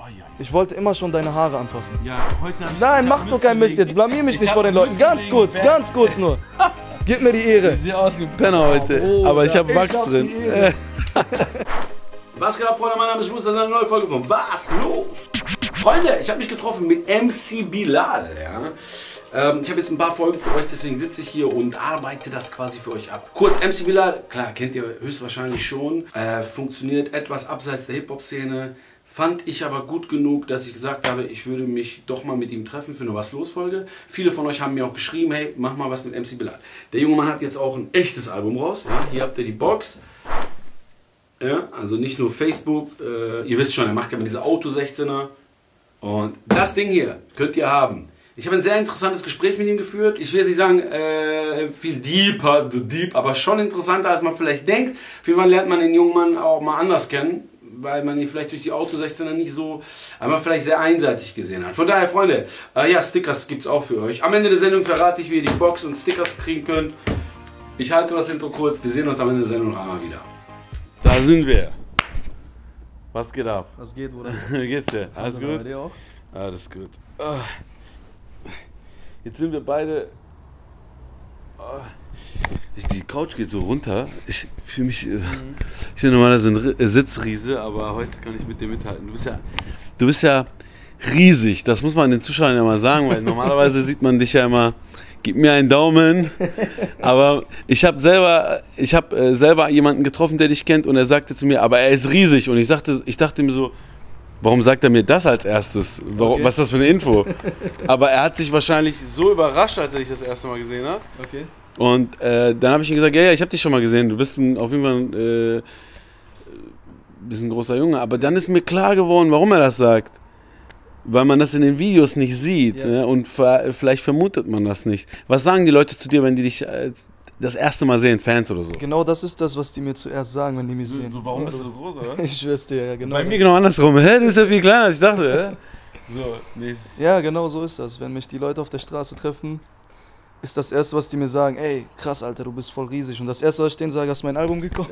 Ich wollte immer schon deine Haare anfassen. Ja, heute hab ich... Nein, mach doch keinen Mist jetzt. Blamier mich nicht vor den Leuten. Ganz kurz nur. Gib mir die Ehre. Ich sehe aus wie ein Penner heute, aber ich habe Wachs drin. Was geht ab, Freunde? Mein Name ist Jules, das ist eine neue Folge von Was los? Freunde, ich habe mich getroffen mit MC Bilal. Ja? Ich habe jetzt ein paar Folgen für euch, deswegen sitze ich hier und arbeite das quasi für euch ab. Kurz, MC Bilal, klar, kennt ihr höchstwahrscheinlich schon. Funktioniert etwas abseits der Hip-Hop-Szene. Fand ich aber gut genug, dass ich gesagt habe, ich würde mich doch mal mit ihm treffen für eine Was los Folge. Viele von euch haben mir auch geschrieben, hey, mach mal was mit MC Bilal. Der junge Mann hat jetzt auch ein echtes Album raus. Ja? Hier habt ihr die Box. Ja? Also nicht nur Facebook. Ihr wisst schon, er macht ja mal diese Auto 16er. Und das Ding hier könnt ihr haben. Ich habe ein sehr interessantes Gespräch mit ihm geführt. Ich will jetzt nicht sagen, viel deeper, aber schon interessanter, als man vielleicht denkt. Auf jeden Fall lernt man den jungen Mann auch mal anders kennen, weil man ihn vielleicht durch die Auto 16er nicht so, aber vielleicht sehr einseitig gesehen hat. Von daher, Freunde, ja, Stickers gibt es auch für euch. Am Ende der Sendung verrate ich, wie ihr die Box und Stickers kriegen könnt. Ich halte das Intro kurz. Wir sehen uns am Ende der Sendung noch einmal wieder. Da sind wir. Was geht ab? Was geht, Bruder? Wie geht's dir? Alles gut? Bei dir auch? Alles gut. Jetzt sind wir beide... Die Couch geht so runter. Ich fühle mich... Ich bin normalerweise ein Sitzriese, aber heute kann ich mit dir mithalten. Du bist ja riesig. Das muss man den Zuschauern ja mal sagen, weil normalerweise sieht man dich ja immer... Gib mir einen Daumen. Aber ich habe selber jemanden getroffen, der dich kennt, und er sagte zu mir, aber er ist riesig. Und ich dachte mir so, warum sagt er mir das als erstes? Warum, was ist das für eine Info? Aber er hat sich wahrscheinlich so überrascht, als er dich das erste Mal gesehen hat. Okay. Und dann habe ich ihm gesagt, ja, ich habe dich schon mal gesehen. Du bist auf jeden Fall ein großer Junge. Aber dann ist mir klar geworden, warum er das sagt. Weil man das in den Videos nicht sieht, ja. Ne? Und vielleicht vermutet man das nicht. Was sagen die Leute zu dir, wenn die dich das erste Mal sehen, Fans oder so? Genau das ist das, was die mir zuerst sagen, wenn die mich sehen. So, warum bist du so groß, oder? Ich schwör's dir, ja, genau. Bei mir genau andersrum. Hä, du bist ja viel kleiner, als ich dachte. Hä? So, mäßig. Ja, genau so ist das. Wenn mich die Leute auf der Straße treffen, ist das Erste, was die mir sagen, ey, krass, Alter, du bist voll riesig. Und das Erste, was ich denen sage, hast du mein Album gekauft?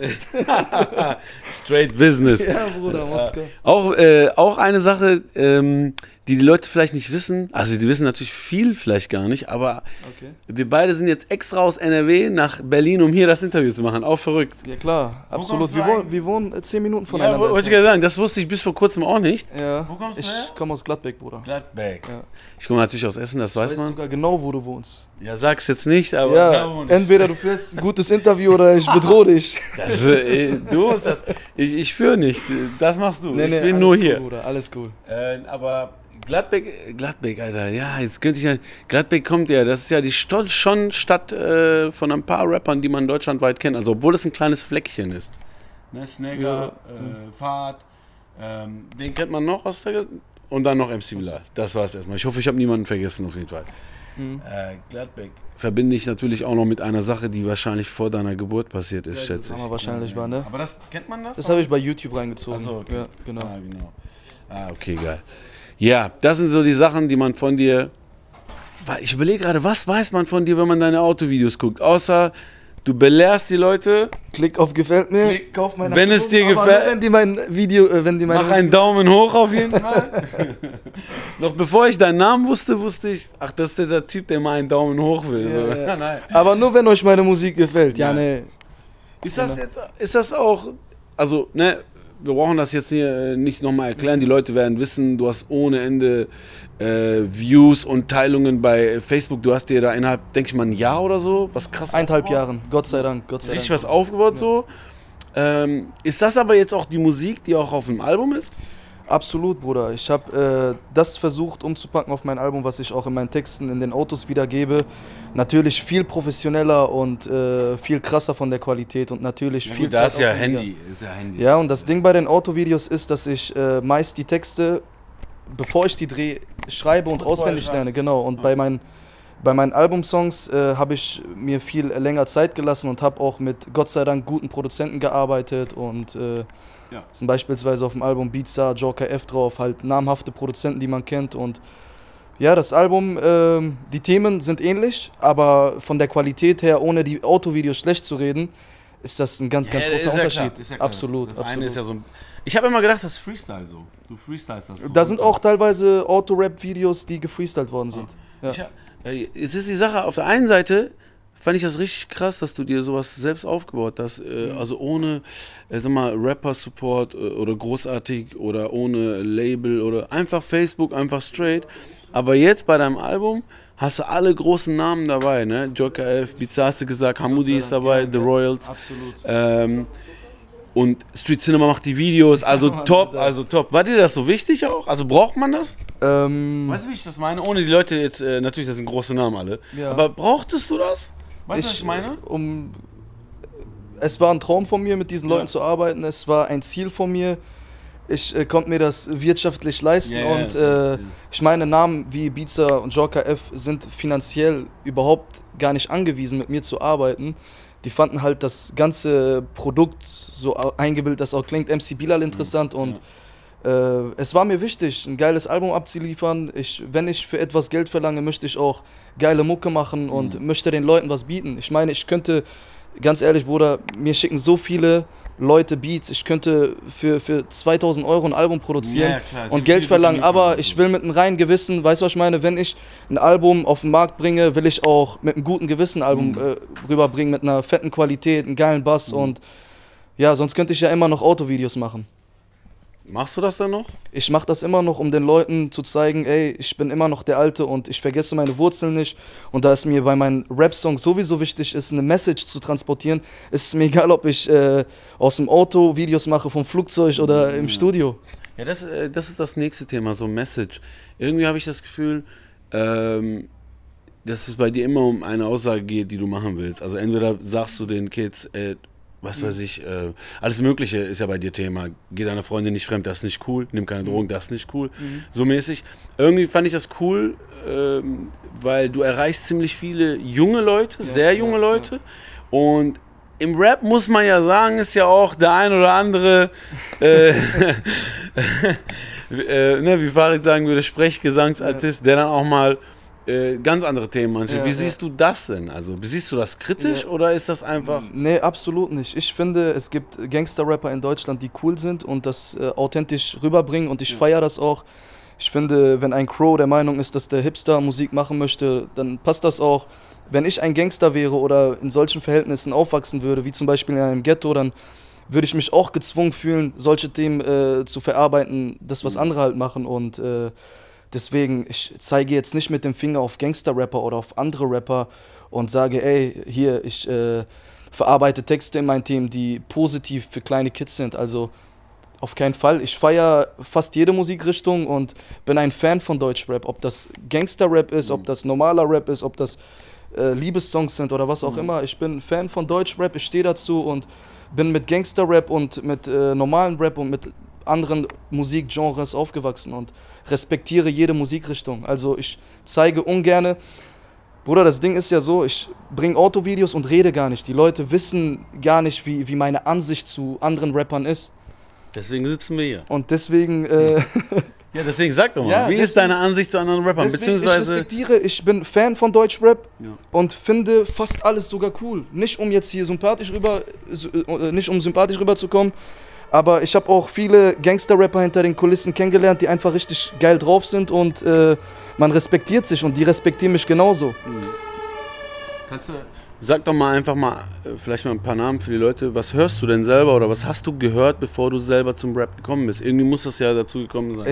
Straight Business. Ja, Bruder, Moskau. Auch eine Sache, die Leute vielleicht nicht wissen, also die wissen natürlich viel vielleicht gar nicht, aber wir beide sind jetzt extra aus NRW nach Berlin, um hier das Interview zu machen. Auch verrückt. Ja klar, absolut. Wir wohnen 10 Minuten voneinander. Ja, wollte ich gerade sagen, das wusste ich bis vor kurzem auch nicht. Ja. Wo kommst du her? Ich komme aus Gladbeck, Bruder. Gladbeck. Ja. Ich komme natürlich aus Essen, das weiß Ich man. weiß sogar genau, wo du wohnst. Ja, sag's jetzt nicht, aber... Ja, entweder du führst ein gutes Interview oder ich bedrohe dich. Du musst das... Ich führe nicht, das machst du. Nee, ich bin nur hier. Cool, Bruder, alles cool. Aber Gladbeck, Alter, ja, jetzt könnte ich ja... Gladbeck kommt ja, das ist ja die schon Stadt von ein paar Rappern, die man deutschlandweit kennt. Also obwohl es ein kleines Fleckchen ist. Ne, Snagger, Fahrt, wen kennt man noch aus der... Und dann noch MC Bilal. Das war es erstmal. Ich hoffe, ich habe niemanden vergessen, auf jeden Fall. Gladbeck verbinde ich natürlich auch noch mit einer Sache, die wahrscheinlich vor deiner Geburt passiert ist, schätze ich. Wahrscheinlich war, ne? Aber das, kennt man das? Das habe ich bei YouTube reingezogen. Ach so, okay. Ja, genau. Okay, geil. Ja, das sind so die Sachen, die man von dir... Ich überlege gerade, was weiß man von dir, wenn man deine Autovideos guckt? Außer... Du belehrst die Leute. Klick auf gefällt mir, kauf mein Wenn es dir gefällt. Wenn die mein Video, mach einen Daumen hoch auf jeden Fall. Noch bevor ich deinen Namen wusste ich, ach, das ist der Typ, der mal einen Daumen hoch will. Ja, so. ja. Nein. Aber nur wenn euch meine Musik gefällt. Ja, ne. Ist das auch, also, ne, wir brauchen das jetzt hier nicht nochmal erklären. Die Leute werden wissen, du hast ohne Ende Views und Teilungen bei Facebook. Du hast dir da innerhalb, denke ich mal, ein Jahr oder so, was krass 1,5 Jahren, Gott sei Dank. Richtig was aufgebaut so. Ist das aber jetzt auch die Musik, die auch auf dem Album ist? Absolut, Bruder. Ich habe das versucht umzupacken auf mein Album, was ich auch in meinen Texten in den Autos wiedergebe. Natürlich viel professioneller und viel krasser von der Qualität und natürlich ja, viel gut, da Zeit ist ja aufwendiger. Handy. Ja, und das Ding bei den Autovideos ist, dass ich meist die Texte, bevor ich die drehe, schreibe und auswendig lerne. Genau. Und bei meinen Albumsongs habe ich mir viel länger Zeit gelassen und habe auch mit Gott sei Dank guten Produzenten gearbeitet und sind beispielsweise auf dem Album Beatstar, Joker F drauf, halt namhafte Produzenten, die man kennt. Und ja, das Album, die Themen sind ähnlich, aber von der Qualität her, ohne die Autovideos schlecht zu reden, ist das ein ganz, ganz großer Unterschied. Ist ja klar. Absolut, Das absolut. eine ist ja so ein, ich habe immer gedacht, das ist Freestyle so. Du freestylst das so. Da sind auch teilweise Auto-Rap-Videos, die gefreestylt worden sind. Ja. Jetzt ist die Sache, auf der einen Seite fand ich das richtig krass, dass du dir sowas selbst aufgebaut hast. Also ohne, sag mal, Rapper-Support oder großartig oder ohne Label oder einfach Facebook, einfach straight. Aber jetzt bei deinem Album hast du alle großen Namen dabei, ne? Joker F, Bizarre hast du gesagt, Hamudi ist dabei, The Royals. Absolut. Und Street Cinema macht die Videos, also top, also top. War dir das so wichtig auch? Also braucht man das? Weißt du, wie ich das meine? Ohne die Leute jetzt, natürlich, das sind große Namen alle. Ja. Aber brauchtest du das? Weißt du, was ich meine? Es war ein Traum von mir, mit diesen Leuten zu arbeiten. Es war ein Ziel von mir. Ich konnte mir das wirtschaftlich leisten und ich meine, Namen wie Bizarre und Joker F sind finanziell überhaupt gar nicht angewiesen, mit mir zu arbeiten. Die fanden halt das ganze Produkt, so eingebildet das auch klingt, MC Bilal interessant und es war mir wichtig, ein geiles Album abzuliefern. Wenn ich für etwas Geld verlange, möchte ich auch geile Mucke machen und möchte den Leuten was bieten. Ich meine, ich könnte, ganz ehrlich, Bruder, mir schicken so viele Leute Beats, ich könnte für 2000 € ein Album produzieren und Geld verlangen, aber ich will mit einem reinen Gewissen, weißt du, was ich meine, wenn ich ein Album auf den Markt bringe, will ich auch mit einem guten Gewissen ein Album rüberbringen, mit einer fetten Qualität, einem geilen Bass und ja, sonst könnte ich ja immer noch Autovideos machen. Machst du das dann noch? Ich mache das immer noch, um den Leuten zu zeigen, ey, ich bin immer noch der Alte und ich vergesse meine Wurzeln nicht. Und da es mir bei meinen Rap-Songs sowieso wichtig ist, eine Message zu transportieren, ist es mir egal, ob ich aus dem Auto Videos mache, vom Flugzeug oder im Studio. Ja, das ist das nächste Thema, so Message. Irgendwie habe ich das Gefühl, dass es bei dir immer um eine Aussage geht, die du machen willst. Also entweder sagst du den Kids, was weiß ich, alles Mögliche ist ja bei dir Thema. Geh deiner Freundin nicht fremd, das ist nicht cool. Nimm keine Drogen, das ist nicht cool. So mäßig. Irgendwie fand ich das cool, weil du erreichst ziemlich viele junge Leute, sehr junge Leute. Und im Rap muss man ja sagen, ist ja auch der ein oder andere, wie Farid sagen würde, Sprechgesangsartist, der dann auch mal ganz andere Themen manche. Wie siehst du das denn? Also, siehst du das kritisch oder ist das einfach... Nee, absolut nicht. Ich finde, es gibt Gangster-Rapper in Deutschland, die cool sind und das authentisch rüberbringen und ich feiere das auch. Ich finde, wenn ein Crow der Meinung ist, dass der Hipster Musik machen möchte, dann passt das auch. Wenn ich ein Gangster wäre oder in solchen Verhältnissen aufwachsen würde, wie zum Beispiel in einem Ghetto, dann würde ich mich auch gezwungen fühlen, solche Themen zu verarbeiten, das was andere halt machen und deswegen, ich zeige jetzt nicht mit dem Finger auf Gangster-Rapper oder auf andere Rapper und sage, ey, hier, ich verarbeite Texte in meinem Team, die positiv für kleine Kids sind. Also auf keinen Fall. Ich feiere fast jede Musikrichtung und bin ein Fan von Deutschrap. Ob das Gangster-Rap ist, ob das normaler Rap ist, ob das Liebessongs sind oder was auch immer. Ich bin Fan von Deutschrap, ich stehe dazu und bin mit Gangster-Rap und mit normalen Rap und mit anderen Musikgenres aufgewachsen und respektiere jede Musikrichtung. Also ich zeige ungerne. Bruder, das Ding ist ja so, ich bringe Autovideos und rede gar nicht. Die Leute wissen gar nicht, wie meine Ansicht zu anderen Rappern ist. Deswegen sitzen wir hier. Und deswegen... ja, deswegen sag doch mal, wie ist deine Ansicht zu anderen Rappern? Beziehungsweise ich bin Fan von Deutschrap und finde fast alles sogar cool. Nicht um jetzt hier sympathisch rüberzukommen, aber ich habe auch viele Gangster-Rapper hinter den Kulissen kennengelernt, die einfach richtig geil drauf sind und man respektiert sich und die respektieren mich genauso. Sag doch mal einfach mal, vielleicht mal ein paar Namen für die Leute. Was hörst du denn selber oder was hast du gehört, bevor du selber zum Rap gekommen bist? Irgendwie muss das ja dazu gekommen sein.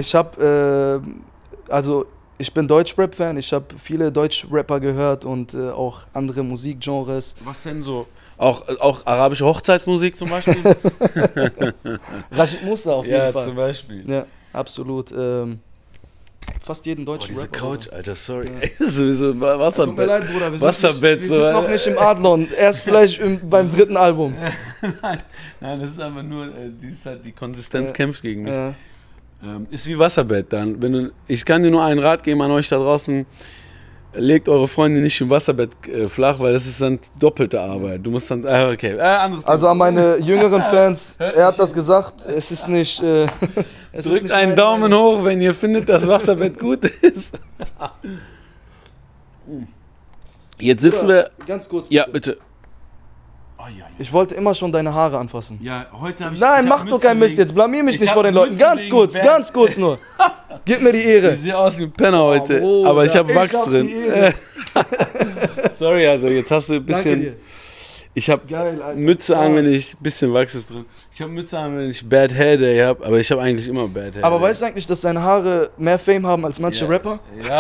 Ich bin Deutsch-Rap-Fan, ich habe viele Deutsch-Rapper gehört und auch andere Musikgenres. Was denn so? Auch arabische Hochzeitsmusik zum Beispiel? Rashid Musa auf jeden Fall. Ja, zum Beispiel. Ja, absolut. Fast jeden deutschen Rapper. Diese Couch, Alter, sorry. Ja. Sowieso Wasserbett. Tut mir leid, Bruder, wir sind noch nicht im Adlon. Erst vielleicht beim dritten Album. Nein, das ist einfach nur, die Konsistenz kämpft gegen mich. Ja. Ist wie Wasserbett dann. Ich kann dir nur einen Rat geben an euch da draußen. Legt eure Freunde nicht im Wasserbett flach, weil das ist dann doppelte Arbeit. Du musst dann, okay. Anderes Thema. Also an meine jüngeren Fans, er hat das gesagt, es ist nicht... Drückt einen Daumen hoch, wenn ihr findet, dass Wasserbett gut ist. Jetzt sitzen wir... Ganz kurz. Ja, bitte. Oh, ja. Ich wollte immer schon deine Haare anfassen. Ja, heute habe ich... Nein, mach doch keinen Mist jetzt. Blamier mich nicht vor den Leuten. Ganz kurz nur. Gib mir die Ehre. Ich sehe aus wie ein Penner heute, aber ich habe Wachs drin. Sorry, also jetzt hast du ein bisschen... Danke dir. Ich habe Mütze an, wenn ich... Bisschen Wachs ist drin. Ich habe Mütze an, wenn ich Bad Hair Day habe, aber ich habe eigentlich immer Bad Hair Day. Aber weißt du eigentlich, dass deine Haare mehr Fame haben als manche Rapper? Ja.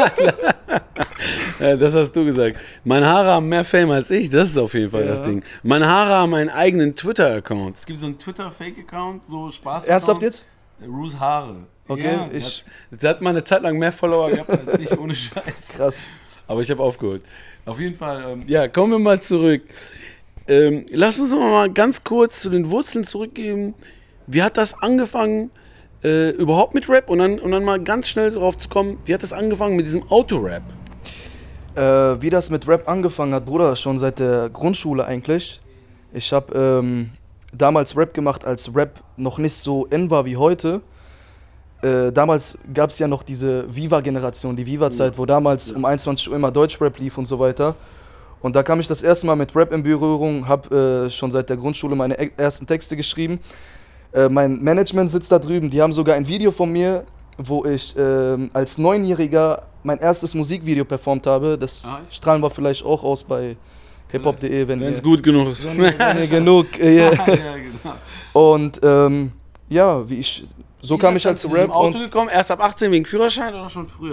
Ja, das hast du gesagt. Meine Haare haben mehr Fame als ich, das ist auf jeden Fall das Ding. Meine Haare haben einen eigenen Twitter-Account. Es gibt so einen Twitter-Fake-Account, so Spaß. Ernsthaft jetzt? Ru's Haare. Okay, ja, der hat mal eine Zeit lang mehr Follower gehabt als ich, ohne Scheiß. Krass. Aber ich habe aufgeholt. Auf jeden Fall, ja, kommen wir mal zurück. Lass uns mal ganz kurz zu den Wurzeln zurückgehen. Wie hat das angefangen überhaupt mit Rap? Und dann mal ganz schnell drauf zu kommen, wie hat das angefangen mit diesem Autorap? Wie das mit Rap angefangen hat, Bruder, schon seit der Grundschule eigentlich. Ich habe damals Rap gemacht, als Rap noch nicht so in war wie heute. Damals gab es ja noch diese Viva-Generation, die Viva-Zeit, wo damals um 21 Uhr immer Deutschrap lief und so weiter. Und da kam ich das erste Mal mit Rap in Berührung, habe schon seit der Grundschule meine ersten Texte geschrieben. Mein Management sitzt da drüben, die haben sogar ein Video von mir, wo ich als 9-Jähriger mein erstes Musikvideo performt habe. Das strahlen wir vielleicht auch aus bei hiphop.de, wenn es gut genug ist. Wenn ihr genug. Ja, genau. Und ja, so kam ich halt zu Rap. Auto gekommen? Erst ab 18 wegen Führerschein oder schon früher?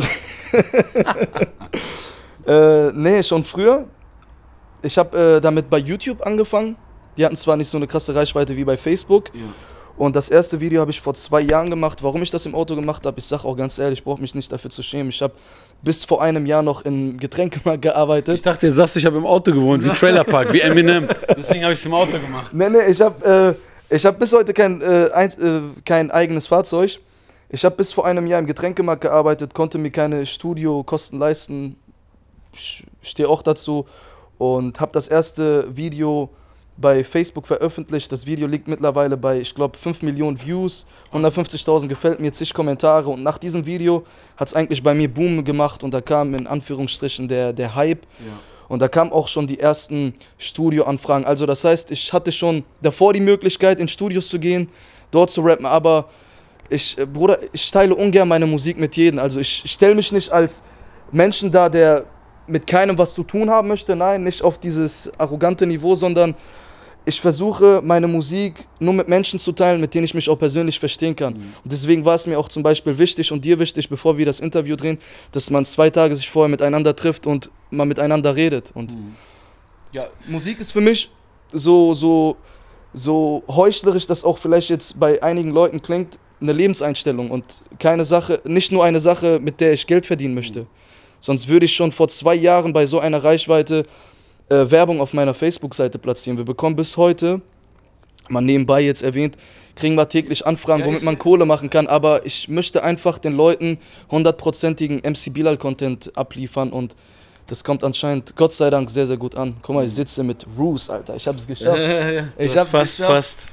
Nee, schon früher. Ich habe damit bei YouTube angefangen. Die hatten zwar nicht so eine krasse Reichweite wie bei Facebook. Ja. Und das erste Video habe ich vor 2 Jahren gemacht. Warum ich das im Auto gemacht habe, ich sage auch ganz ehrlich, ich brauche mich nicht dafür zu schämen. Ich habe bis vor einem Jahr noch im Getränkemarkt gearbeitet. Ich dachte, jetzt sagst du, ich habe im Auto gewohnt, wie Trailerpark, wie Eminem. Deswegen habe ich es im Auto gemacht. Nee, ich habe bis heute kein eigenes Fahrzeug. Ich habe bis vor einem Jahr im Getränkemarkt gearbeitet, konnte mir keine Studiokosten leisten. Ich stehe auch dazu. Und habe das erste Video bei Facebook veröffentlicht. Das Video liegt mittlerweile bei, ich glaube, 5 Millionen Views, 150.000 gefällt mir, zig Kommentare. Und nach diesem Video hat es eigentlich bei mir Boom gemacht und da kam in Anführungsstrichen der Hype. Ja. Und da kamen auch schon die ersten Studioanfragen. Also das heißt, ich hatte schon davor die Möglichkeit, in Studios zu gehen, dort zu rappen. Aber Bruder, ich teile ungern meine Musik mit jedem. Also ich stelle mich nicht als Menschen dar, der mit keinem was zu tun haben möchte. Nein, nicht auf dieses arrogante Niveau, sondern ich versuche, meine Musik nur mit Menschen zu teilen, mit denen ich mich auch persönlich verstehen kann. Mhm. Und deswegen war es mir auch zum Beispiel wichtig und dir wichtig, bevor wir das Interview drehen, dass man 2 Tage sich vorher miteinander trifft und man miteinander redet. Und ja, Musik ist für mich so heuchlerisch, das auch vielleicht jetzt bei einigen Leuten klingt, eine Lebenseinstellung und keine Sache, nicht nur eine Sache, mit der ich Geld verdienen möchte. Mhm. Sonst würde ich schon vor 2 Jahren bei so einer Reichweite Werbung auf meiner Facebook-Seite platzieren. Wir bekommen bis heute, mal nebenbei jetzt erwähnt, kriegen wir täglich Anfragen, ja, womit man Kohle machen kann. Aber ich möchte einfach den Leuten 100%igen MC Bilal-Content abliefern und das kommt anscheinend, Gott sei Dank, sehr, sehr gut an. Guck mal, ich sitze mit Roos, Alter. Ich hab's geschafft. Ja. Ich hab's fast.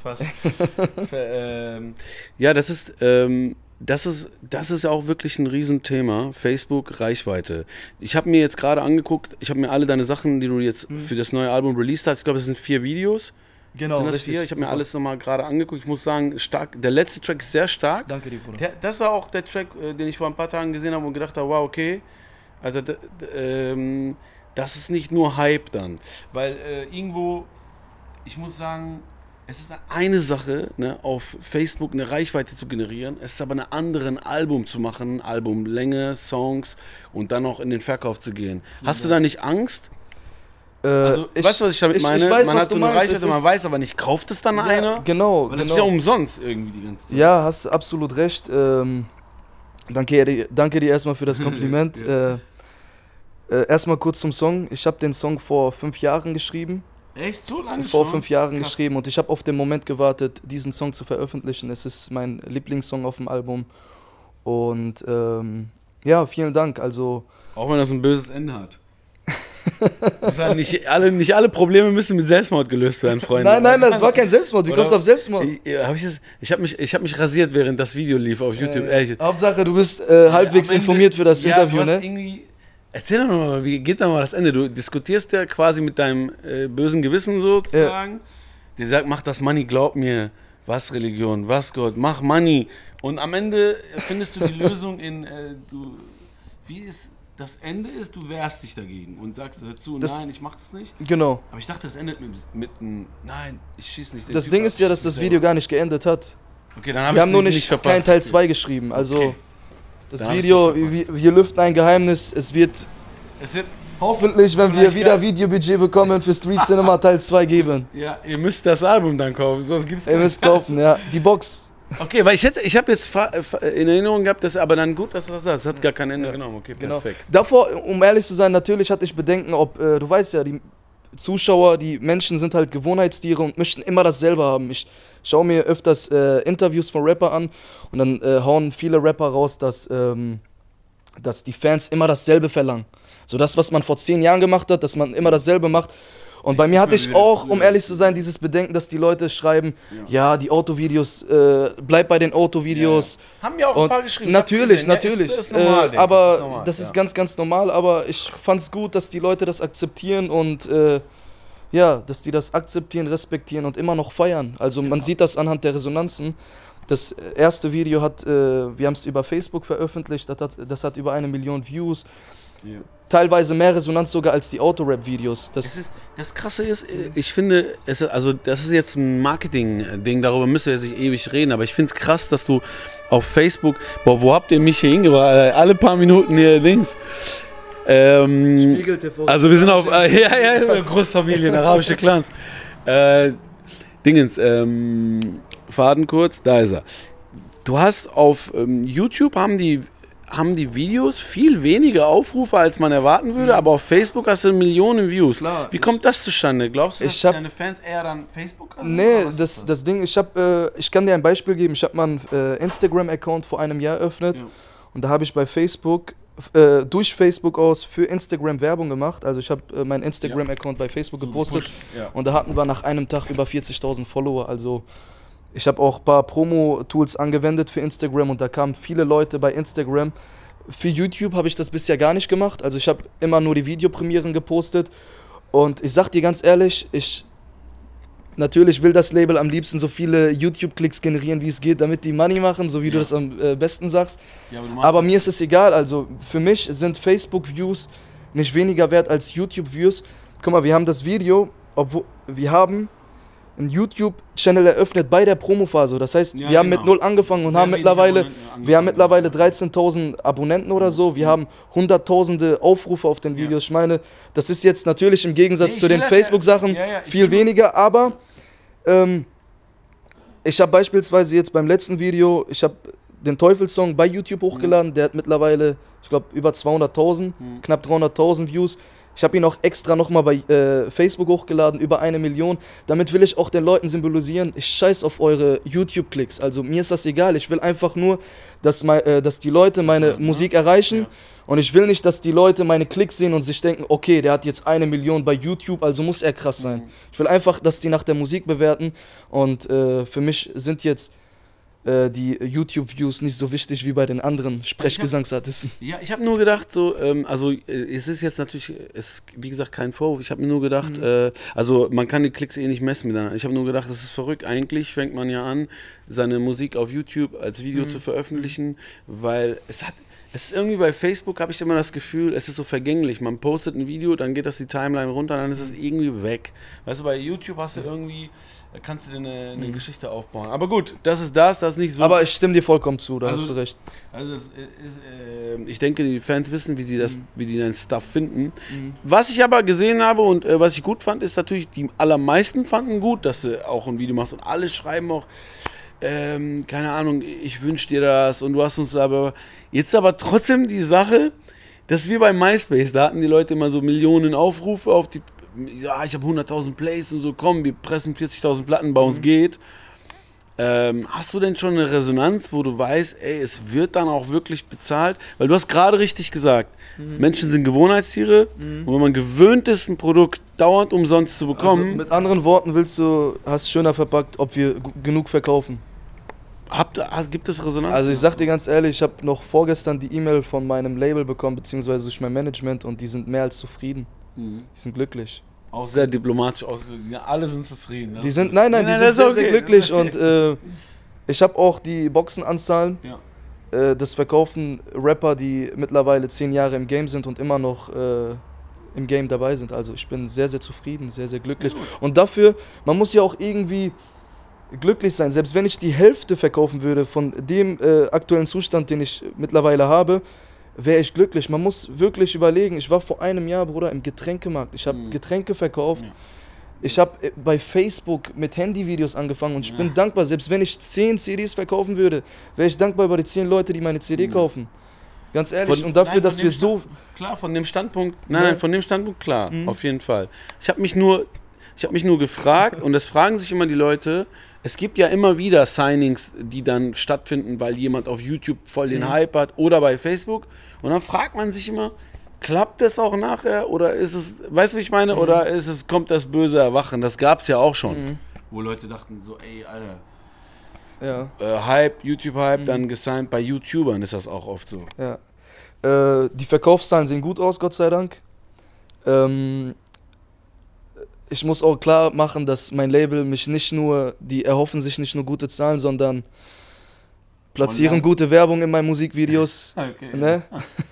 Ja, das ist ja auch wirklich ein Riesenthema, Facebook, Reichweite. Ich habe mir jetzt gerade angeguckt, ich habe mir alle deine Sachen, die du jetzt für das neue Album released hast, ich glaube, es sind 4 Videos. Genau, sind das richtig, 4? Ich habe mir alles nochmal gerade angeguckt, ich muss sagen, stark. Der letzte Track ist sehr stark. Danke dir, Bruder. Das war auch der Track, den ich vor ein paar Tagen gesehen habe und gedacht habe, wow, okay, also das ist nicht nur Hype dann. Weil irgendwo, ich muss sagen, es ist eine Sache, ne, auf Facebook eine Reichweite zu generieren. Es ist aber eine andere, ein Album zu machen, Albumlänge, Songs und dann auch in den Verkauf zu gehen. Hast du da nicht Angst? Also, weißt du, was ich damit meine? Ich weiß, man hat so eine Reichweite, man weiß aber nicht, kauft es dann einer? Genau. Weil das ist ja umsonst irgendwie die ganze Zeit. Ja, hast absolut recht. Danke dir erstmal für das Kompliment. Erstmal kurz zum Song. Ich habe den Song vor 5 Jahren geschrieben. Echt? So lange Vor 5 Jahren geschrieben und ich habe auf den Moment gewartet, diesen Song zu veröffentlichen. Es ist mein Lieblingssong auf dem Album und ja, vielen Dank. Also auch wenn das ein böses Ende hat. Nicht alle Probleme müssen mit Selbstmord gelöst werden, Freunde. Nein, das war kein Selbstmord. Wie kommst du auf Selbstmord? Ich hab mich rasiert, während das Video lief auf YouTube. Hauptsache, du bist halbwegs informiert für das Interview, ne? Erzähl doch mal, wie geht da mal das Ende? Du diskutierst ja quasi mit deinem bösen Gewissen sozusagen. Ja. Der sagt, mach das Money, glaub mir. Was Religion, was Gott, mach Money. Und am Ende findest du die Lösung in, wie ist das Ende ist, du wehrst dich dagegen und sagst dazu, nein, ich mach das nicht. Genau. Aber ich dachte, das endet mit einem, nein, ich schieß nicht. Das Ding ist ja, dass das Video gar nicht geendet hat. Okay, dann wir haben nur nicht kein Teil 2 geschrieben. Also okay. Das Video, wir lüften ein Geheimnis, es wird hoffentlich, wenn wir wieder Videobudget bekommen, für Street Cinema Teil 2 geben. Ja, ihr müsst das Album dann kaufen, sonst gibt's Ihr müsst kaufen, ja. Die Box. Okay, weil ich habe jetzt in Erinnerung gehabt, dass, aber dann gut, dass du das sagst. Es hat gar kein Ende genommen. Okay, perfekt. Davor, um ehrlich zu sein, natürlich hatte ich Bedenken, ob, du weißt ja, die Zuschauer, die Menschen sind halt Gewohnheitstiere und möchten immer dasselbe haben. Ich schaue mir öfters Interviews von Rapper an und dann hauen viele Rapper raus, dass die Fans immer dasselbe verlangen. So das, was man vor 10 Jahren gemacht hat, dass man immer dasselbe macht. Und bei mir hatte ich auch, um ehrlich zu sein, dieses Bedenken, dass die Leute schreiben, ja, die Autovideos, bleib bei den Autovideos. Ja. Haben ja auch ein paar geschrieben. Natürlich. Ist normal, aber das ist ganz, ganz normal. Aber ich fand es gut, dass die Leute das akzeptieren und dass die das akzeptieren, respektieren und immer noch feiern. Also man sieht das anhand der Resonanzen. Das erste Video hat, wir haben es über Facebook veröffentlicht, das hat über 1 Million Views. Ja. Teilweise mehr Resonanz sogar als die Autorap-Videos. Das Krasse ist, ich finde, das ist jetzt ein Marketing-Ding, darüber müssen wir jetzt nicht ewig reden, aber ich finde es krass, dass du auf Facebook, wo habt ihr mich hier hingebracht? Alle paar Minuten hier links. Spiegel TV. Also wir sind auf, Großfamilien, arabische Clans. Faden kurz, da ist er. Du hast auf YouTube haben die Videos viel weniger Aufrufe, als man erwarten würde, aber auf Facebook hast du Millionen Views. Klar, wie kommt das zustande? Glaubst du, dass deine Fans eher dann Facebook haben? Nee, das Ding, ich kann dir ein Beispiel geben. Ich habe mal einen Instagram-Account vor einem Jahr eröffnet und da habe ich bei Facebook, durch Facebook aus für Instagram Werbung gemacht. Also ich habe meinen Instagram-Account bei Facebook gepostet und da hatten wir nach einem Tag über 40.000 Follower. Also ich habe auch ein paar Promo-Tools angewendet für Instagram und da kamen viele Leute bei Instagram. Für YouTube habe ich das bisher gar nicht gemacht. Also ich habe immer nur die Videopremieren gepostet. Und ich sag dir ganz ehrlich, natürlich will das Label am liebsten so viele YouTube-Klicks generieren, wie es geht, damit die Money machen, so wie du das am besten sagst. Ja, aber mir ist es egal. Also für mich sind Facebook-Views nicht weniger wert als YouTube-Views. Guck mal, wir haben das Video, obwohl wir haben einen YouTube-Channel eröffnet bei der Promophase. Das heißt, wir haben mit 0 angefangen und haben mittlerweile 13.000 Abonnenten oder so. Wir haben hunderttausende Aufrufe auf den Videos. Ich meine, das ist jetzt natürlich im Gegensatz zu den Facebook-Sachen viel weniger, aber ich habe beispielsweise jetzt beim letzten Video, ich habe den Teufelsong bei YouTube hochgeladen, der hat mittlerweile, ich glaube, über 200.000, knapp 300.000 Views. Ich habe ihn auch extra nochmal bei Facebook hochgeladen, über 1 Million. Damit will ich auch den Leuten symbolisieren, ich scheiß auf eure YouTube-Klicks. Also mir ist das egal, ich will einfach nur, dass die Leute meine Musik erreichen. Und ich will nicht, dass die Leute meine Klicks sehen und sich denken, okay, der hat jetzt 1 Million bei YouTube, also muss er krass sein. Ich will einfach, dass die nach der Musik bewerten. Und für mich sind jetzt die YouTube-Views nicht so wichtig wie bei den anderen Sprechgesangsartisten. Ja, ich habe nur gedacht, so, also es ist jetzt natürlich, wie gesagt, kein Vorwurf, ich habe mir nur gedacht, also man kann die Klicks eh nicht messen miteinander. Ich habe nur gedacht, das ist verrückt. Eigentlich fängt man ja an, seine Musik auf YouTube als Video zu veröffentlichen, weil es ist irgendwie bei Facebook, habe ich immer das Gefühl, es ist so vergänglich. Man postet ein Video, dann geht das die Timeline runter, dann ist es irgendwie weg. Weißt du, bei YouTube hast du irgendwie, kannst du dir eine Geschichte aufbauen. Aber gut, das ist nicht so. Aber ich stimme dir vollkommen zu, da hast du recht. Also ich denke, die Fans wissen, wie die deinen Stuff finden. Was ich aber gesehen habe und was ich gut fand, ist natürlich, die allermeisten fanden gut, dass du auch ein Video machst und alle schreiben auch, keine Ahnung, ich wünsche dir das und du hast uns aber, jetzt aber trotzdem die Sache, dass wir bei MySpace, da hatten die Leute immer so Millionen Aufrufe auf die, ja, ich habe 100.000 Plays und so, komm, wir pressen 40.000 Platten, bei uns geht. Hast du denn schon eine Resonanz, wo du weißt, ey, es wird dann auch wirklich bezahlt? Weil du hast gerade richtig gesagt, Menschen sind Gewohnheitstiere und wenn man gewöhnt ist, ein Produkt dauernd umsonst zu bekommen. Also mit anderen Worten hast du schöner verpackt, ob wir genug verkaufen. Gibt es Resonanz? Also ich sag dir ganz ehrlich, ich habe noch vorgestern die E-Mail von meinem Label bekommen, beziehungsweise durch mein Management, und die sind mehr als zufrieden. Die sind glücklich. Auch sehr diplomatisch ausgedrückt. Ja, alle sind zufrieden. Die sind, nein, die sind sehr, sehr glücklich. Und ich habe auch die Boxenanzahlen. Ja. Das verkaufen Rapper, die mittlerweile 10 Jahre im Game sind und immer noch im Game dabei sind. Also ich bin sehr, sehr zufrieden, sehr, sehr glücklich. Und dafür, man muss ja auch irgendwie glücklich sein. Selbst wenn ich die Hälfte verkaufen würde von dem aktuellen Zustand, den ich mittlerweile habe, wäre ich glücklich. Man muss wirklich überlegen, ich war vor einem Jahr, Bruder, im Getränkemarkt. Ich habe Getränke verkauft. Ja. Ich habe bei Facebook mit Handyvideos angefangen und ich bin dankbar. Selbst wenn ich 10 CDs verkaufen würde, wäre ich dankbar über die 10 Leute, die meine CD kaufen. Ganz ehrlich. Und dafür, dass wir so... Klar, von dem Standpunkt... Nein, von dem Standpunkt klar. Auf jeden Fall. Ich habe mich nur gefragt, und das fragen sich immer die Leute, es gibt ja immer wieder Signings, die dann stattfinden, weil jemand auf YouTube voll den Hype hat oder bei Facebook. Und dann fragt man sich immer, klappt das auch nachher oder ist es, weißt du, wie ich meine, oder kommt das böse Erwachen? Das gab es ja auch schon, wo Leute dachten so, ey, Alter, Hype, YouTube-Hype, dann gesigned. Bei YouTubern ist das auch oft so. Ja. Die Verkaufszahlen sehen gut aus, Gott sei Dank. Ich muss auch klar machen, dass mein Label mich nicht nur, die erhoffen sich nicht nur gute Zahlen, sondern platzieren gute Werbung in meinen Musikvideos. Okay, ne?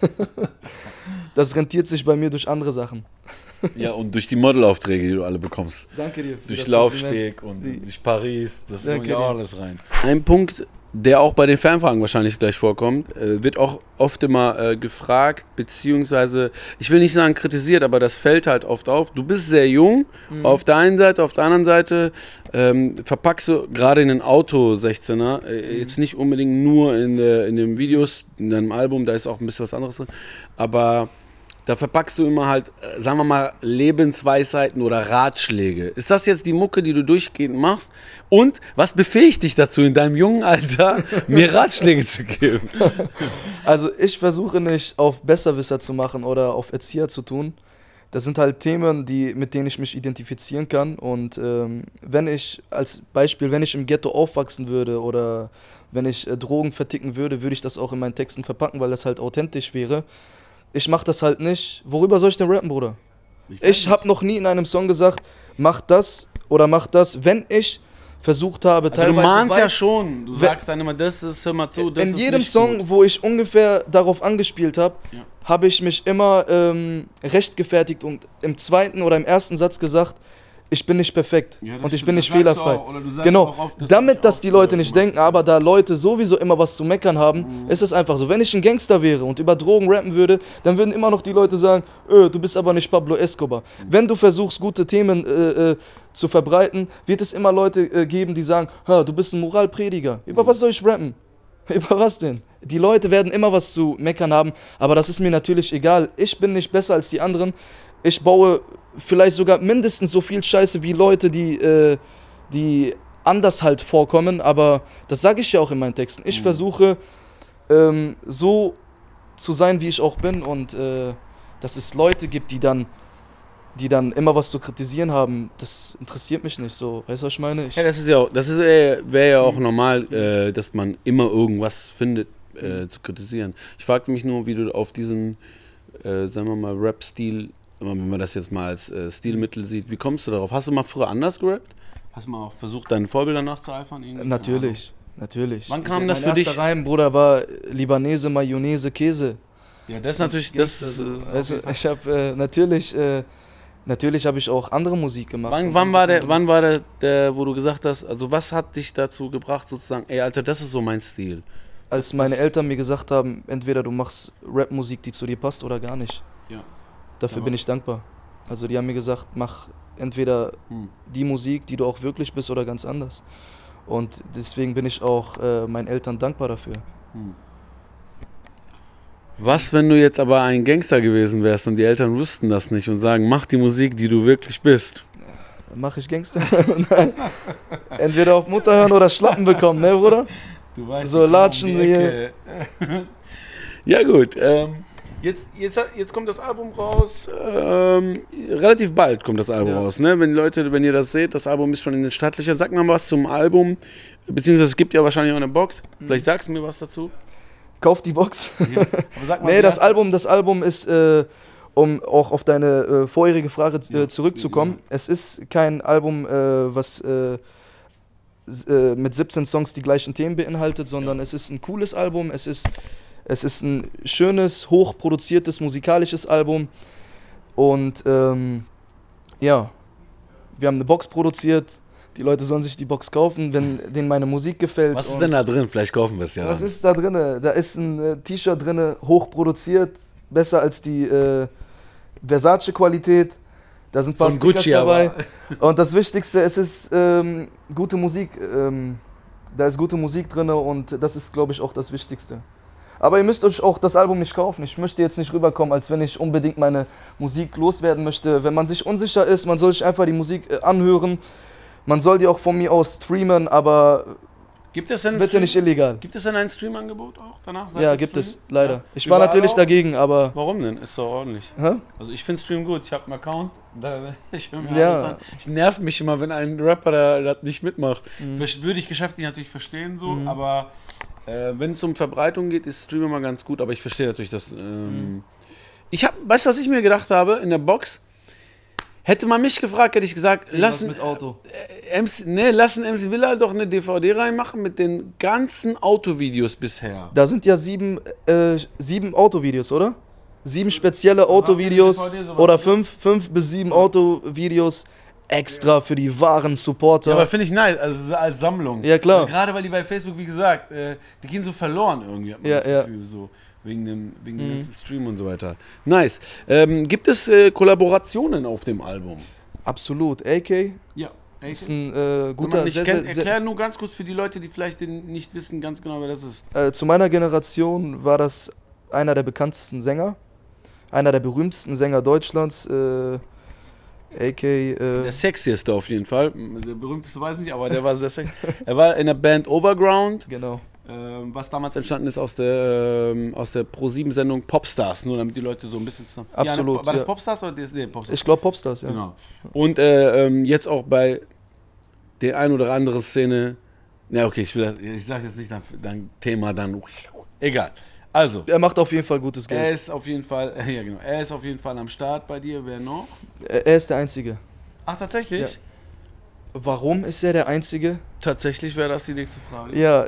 Das rentiert sich bei mir durch andere Sachen. Ja, und durch die Modelaufträge, die du alle bekommst. Danke dir. Durch Laufsteg und durch Paris, das kommt ja auch alles rein. Ein Punkt, der auch bei den Fanfragen wahrscheinlich gleich vorkommt, wird auch oft immer gefragt, beziehungsweise, ich will nicht sagen kritisiert, aber das fällt halt oft auf. Du bist sehr jung, auf der einen Seite, auf der anderen Seite verpackst du gerade in den Auto 16er, jetzt nicht unbedingt nur in den Videos, in deinem Album, da ist auch ein bisschen was anderes drin, aber da verpackst du immer halt, sagen wir mal, Lebensweisheiten oder Ratschläge. Ist das jetzt die Mucke, die du durchgehend machst? Und was befähigt dich dazu, in deinem jungen Alter mir Ratschläge zu geben? Also ich versuche nicht auf Besserwisser zu machen oder auf Erzieher zu tun. Das sind halt Themen, mit denen ich mich identifizieren kann. Und wenn ich, als Beispiel, wenn ich im Ghetto aufwachsen würde oder wenn ich Drogen verticken würde, würde ich das auch in meinen Texten verpacken, weil das halt authentisch wäre. Ich mach das halt nicht. Worüber soll ich denn rappen, Bruder? Ich habe noch nie in einem Song gesagt, mach das oder mach das, wenn ich versucht habe, also teilweise... Du mahnst ja schon, du sagst dann immer, das ist, hör mal zu, das ist in jedem Song, wo ich ungefähr darauf angespielt habe, habe ich mich immer rechtfertigt und im zweiten oder im ersten Satz gesagt, ich bin nicht perfekt und ich bin nicht fehlerfrei. Genau, damit das die Leute nicht denken, aber da Leute sowieso immer was zu meckern haben, ist es einfach so. Wenn ich ein Gangster wäre und über Drogen rappen würde, dann würden immer noch die Leute sagen, du bist aber nicht Pablo Escobar. Wenn du versuchst, gute Themen zu verbreiten, wird es immer Leute geben, die sagen, du bist ein Moralprediger. Über was soll ich rappen? Über was denn? Die Leute werden immer was zu meckern haben, aber das ist mir natürlich egal. Ich bin nicht besser als die anderen. Ich baue vielleicht sogar mindestens so viel Scheiße wie Leute, die anders halt vorkommen, aber das sage ich ja auch in meinen Texten. Ich versuche so zu sein, wie ich auch bin, und dass es Leute gibt, die dann immer was zu kritisieren haben, das interessiert mich nicht so. Weißt du, was ich meine? Ja, wäre ja auch normal, dass man immer irgendwas findet zu kritisieren. Ich fragte mich nur, wie du auf diesen, sagen wir mal, Rap-Stil, wenn man das jetzt mal als Stilmittel sieht, wie kommst du darauf? Hast du mal früher anders gerappt? Hast du mal auch versucht, deinen Vorbildern nachzueifern? Natürlich, natürlich. Wann kam das für dich? Mein erster Reim, Bruder, war Libanese, Mayonnaise, Käse. Ja, das ist natürlich, also, ich habe natürlich habe ich auch andere Musik gemacht. Wann war der, wo du gesagt hast, also was hat dich dazu gebracht, sozusagen, ey, Alter, das ist so mein Stil? Als meine Eltern mir gesagt haben, entweder du machst Rapmusik, die zu dir passt, oder gar nicht. Ja. Dafür bin ich dankbar. Also die haben mir gesagt, mach entweder die Musik, die du auch wirklich bist, oder ganz anders. Und deswegen bin ich auch meinen Eltern dankbar dafür. Was, wenn du jetzt aber ein Gangster gewesen wärst und die Eltern wüssten das nicht und sagen, mach die Musik, die du wirklich bist? Mach ich Gangster? Nein. Entweder auf Mutter hören oder Schlappen bekommen, ne, Bruder? Du weißt, so latschen hier. Ja gut, Jetzt kommt das Album raus. Relativ bald kommt das Album raus. Ne? Wenn ihr das seht, das Album ist schon in den Startlöchern. Sag mal was zum Album. Beziehungsweise es gibt ja wahrscheinlich auch eine Box. Vielleicht sagst du mir was dazu. Kauf die Box. Ja. Aber sag mal, nee, das Album ist, um auch auf deine vorherige Frage zurückzukommen, es ist kein Album, was mit 17 Songs die gleichen Themen beinhaltet, sondern es ist ein cooles Album, es ist ein schönes, hochproduziertes, musikalisches Album und ja, wir haben eine Box produziert. Die Leute sollen sich die Box kaufen, wenn denen meine Musik gefällt. Was ist denn da drin? Vielleicht kaufen wir es ja. Was ist da drin? Da ist ein T-Shirt drin, hochproduziert, besser als die Versace-Qualität. Da sind ein paar Stickers dabei. Und das Wichtigste, es ist gute Musik. Da ist gute Musik drin und das ist, glaube ich, auch das Wichtigste. Aber ihr müsst euch auch das Album nicht kaufen. Ich möchte jetzt nicht rüberkommen, als wenn ich unbedingt meine Musik loswerden möchte. Wenn man sich unsicher ist, man soll sich einfach die Musik anhören. Man soll die auch von mir aus streamen, aber bitte nicht illegal. Gibt es denn ein Stream-Angebot auch danach? Ja, gibt es, leider. Ja. Ich war natürlich dagegen, aber... Warum denn? Ist doch ordentlich. Hä? Also ich finde Stream gut, ich habe einen Account, ich höre mir alles an. Ich nerv mich immer, wenn ein Rapper das nicht mitmacht. Würde ich geschäftlich natürlich verstehen, so, aber wenn es um Verbreitung geht, ist Stream immer ganz gut, aber ich verstehe natürlich, dass... Weißt du, was ich mir gedacht habe in der Box? Hätte man mich gefragt, hätte ich gesagt, lassen MC Bilal doch eine DVD reinmachen mit den ganzen Autovideos bisher. Da sind ja 7 Autovideos, oder? 7 spezielle Autovideos oder 5 bis 7 Autovideos extra für die wahren Supporter. Ja, aber finde ich nice, also als Sammlung. Ja, klar. Gerade weil die bei Facebook, wie gesagt, die gehen so verloren irgendwie, hat man das Gefühl, so. Wegen dem ganzen Stream und so weiter. Nice. Gibt es Kollaborationen auf dem Album? Absolut. AK? Ja. AK ist ein guter... Erklär nur ganz kurz für die Leute, die vielleicht nicht wissen ganz genau, wer das ist. Zu meiner Generation war das einer der bekanntesten Sänger. Einer der berühmtesten Sänger Deutschlands. AK... der sexieste auf jeden Fall. Der berühmteste weiß ich nicht, aber der war sehr sexy. Er war in der Band Overground. Genau. Was damals entstanden ist aus der Pro7-Sendung Popstars, nur damit die Leute so ein bisschen... Absolut. War das Popstars oder DSD? Popstars? Ich glaube Popstars, ja. Genau. Und jetzt auch bei der ein oder anderen Szene... Ja, okay, ich sage jetzt nicht dann Thema, dann... Egal. Also. Er macht auf jeden Fall gutes Geld. Er ist auf jeden Fall am Start bei dir. Wer noch? Er ist der Einzige. Ach, tatsächlich? Ja. Warum ist er der Einzige? Tatsächlich wäre das die nächste Frage. Ja,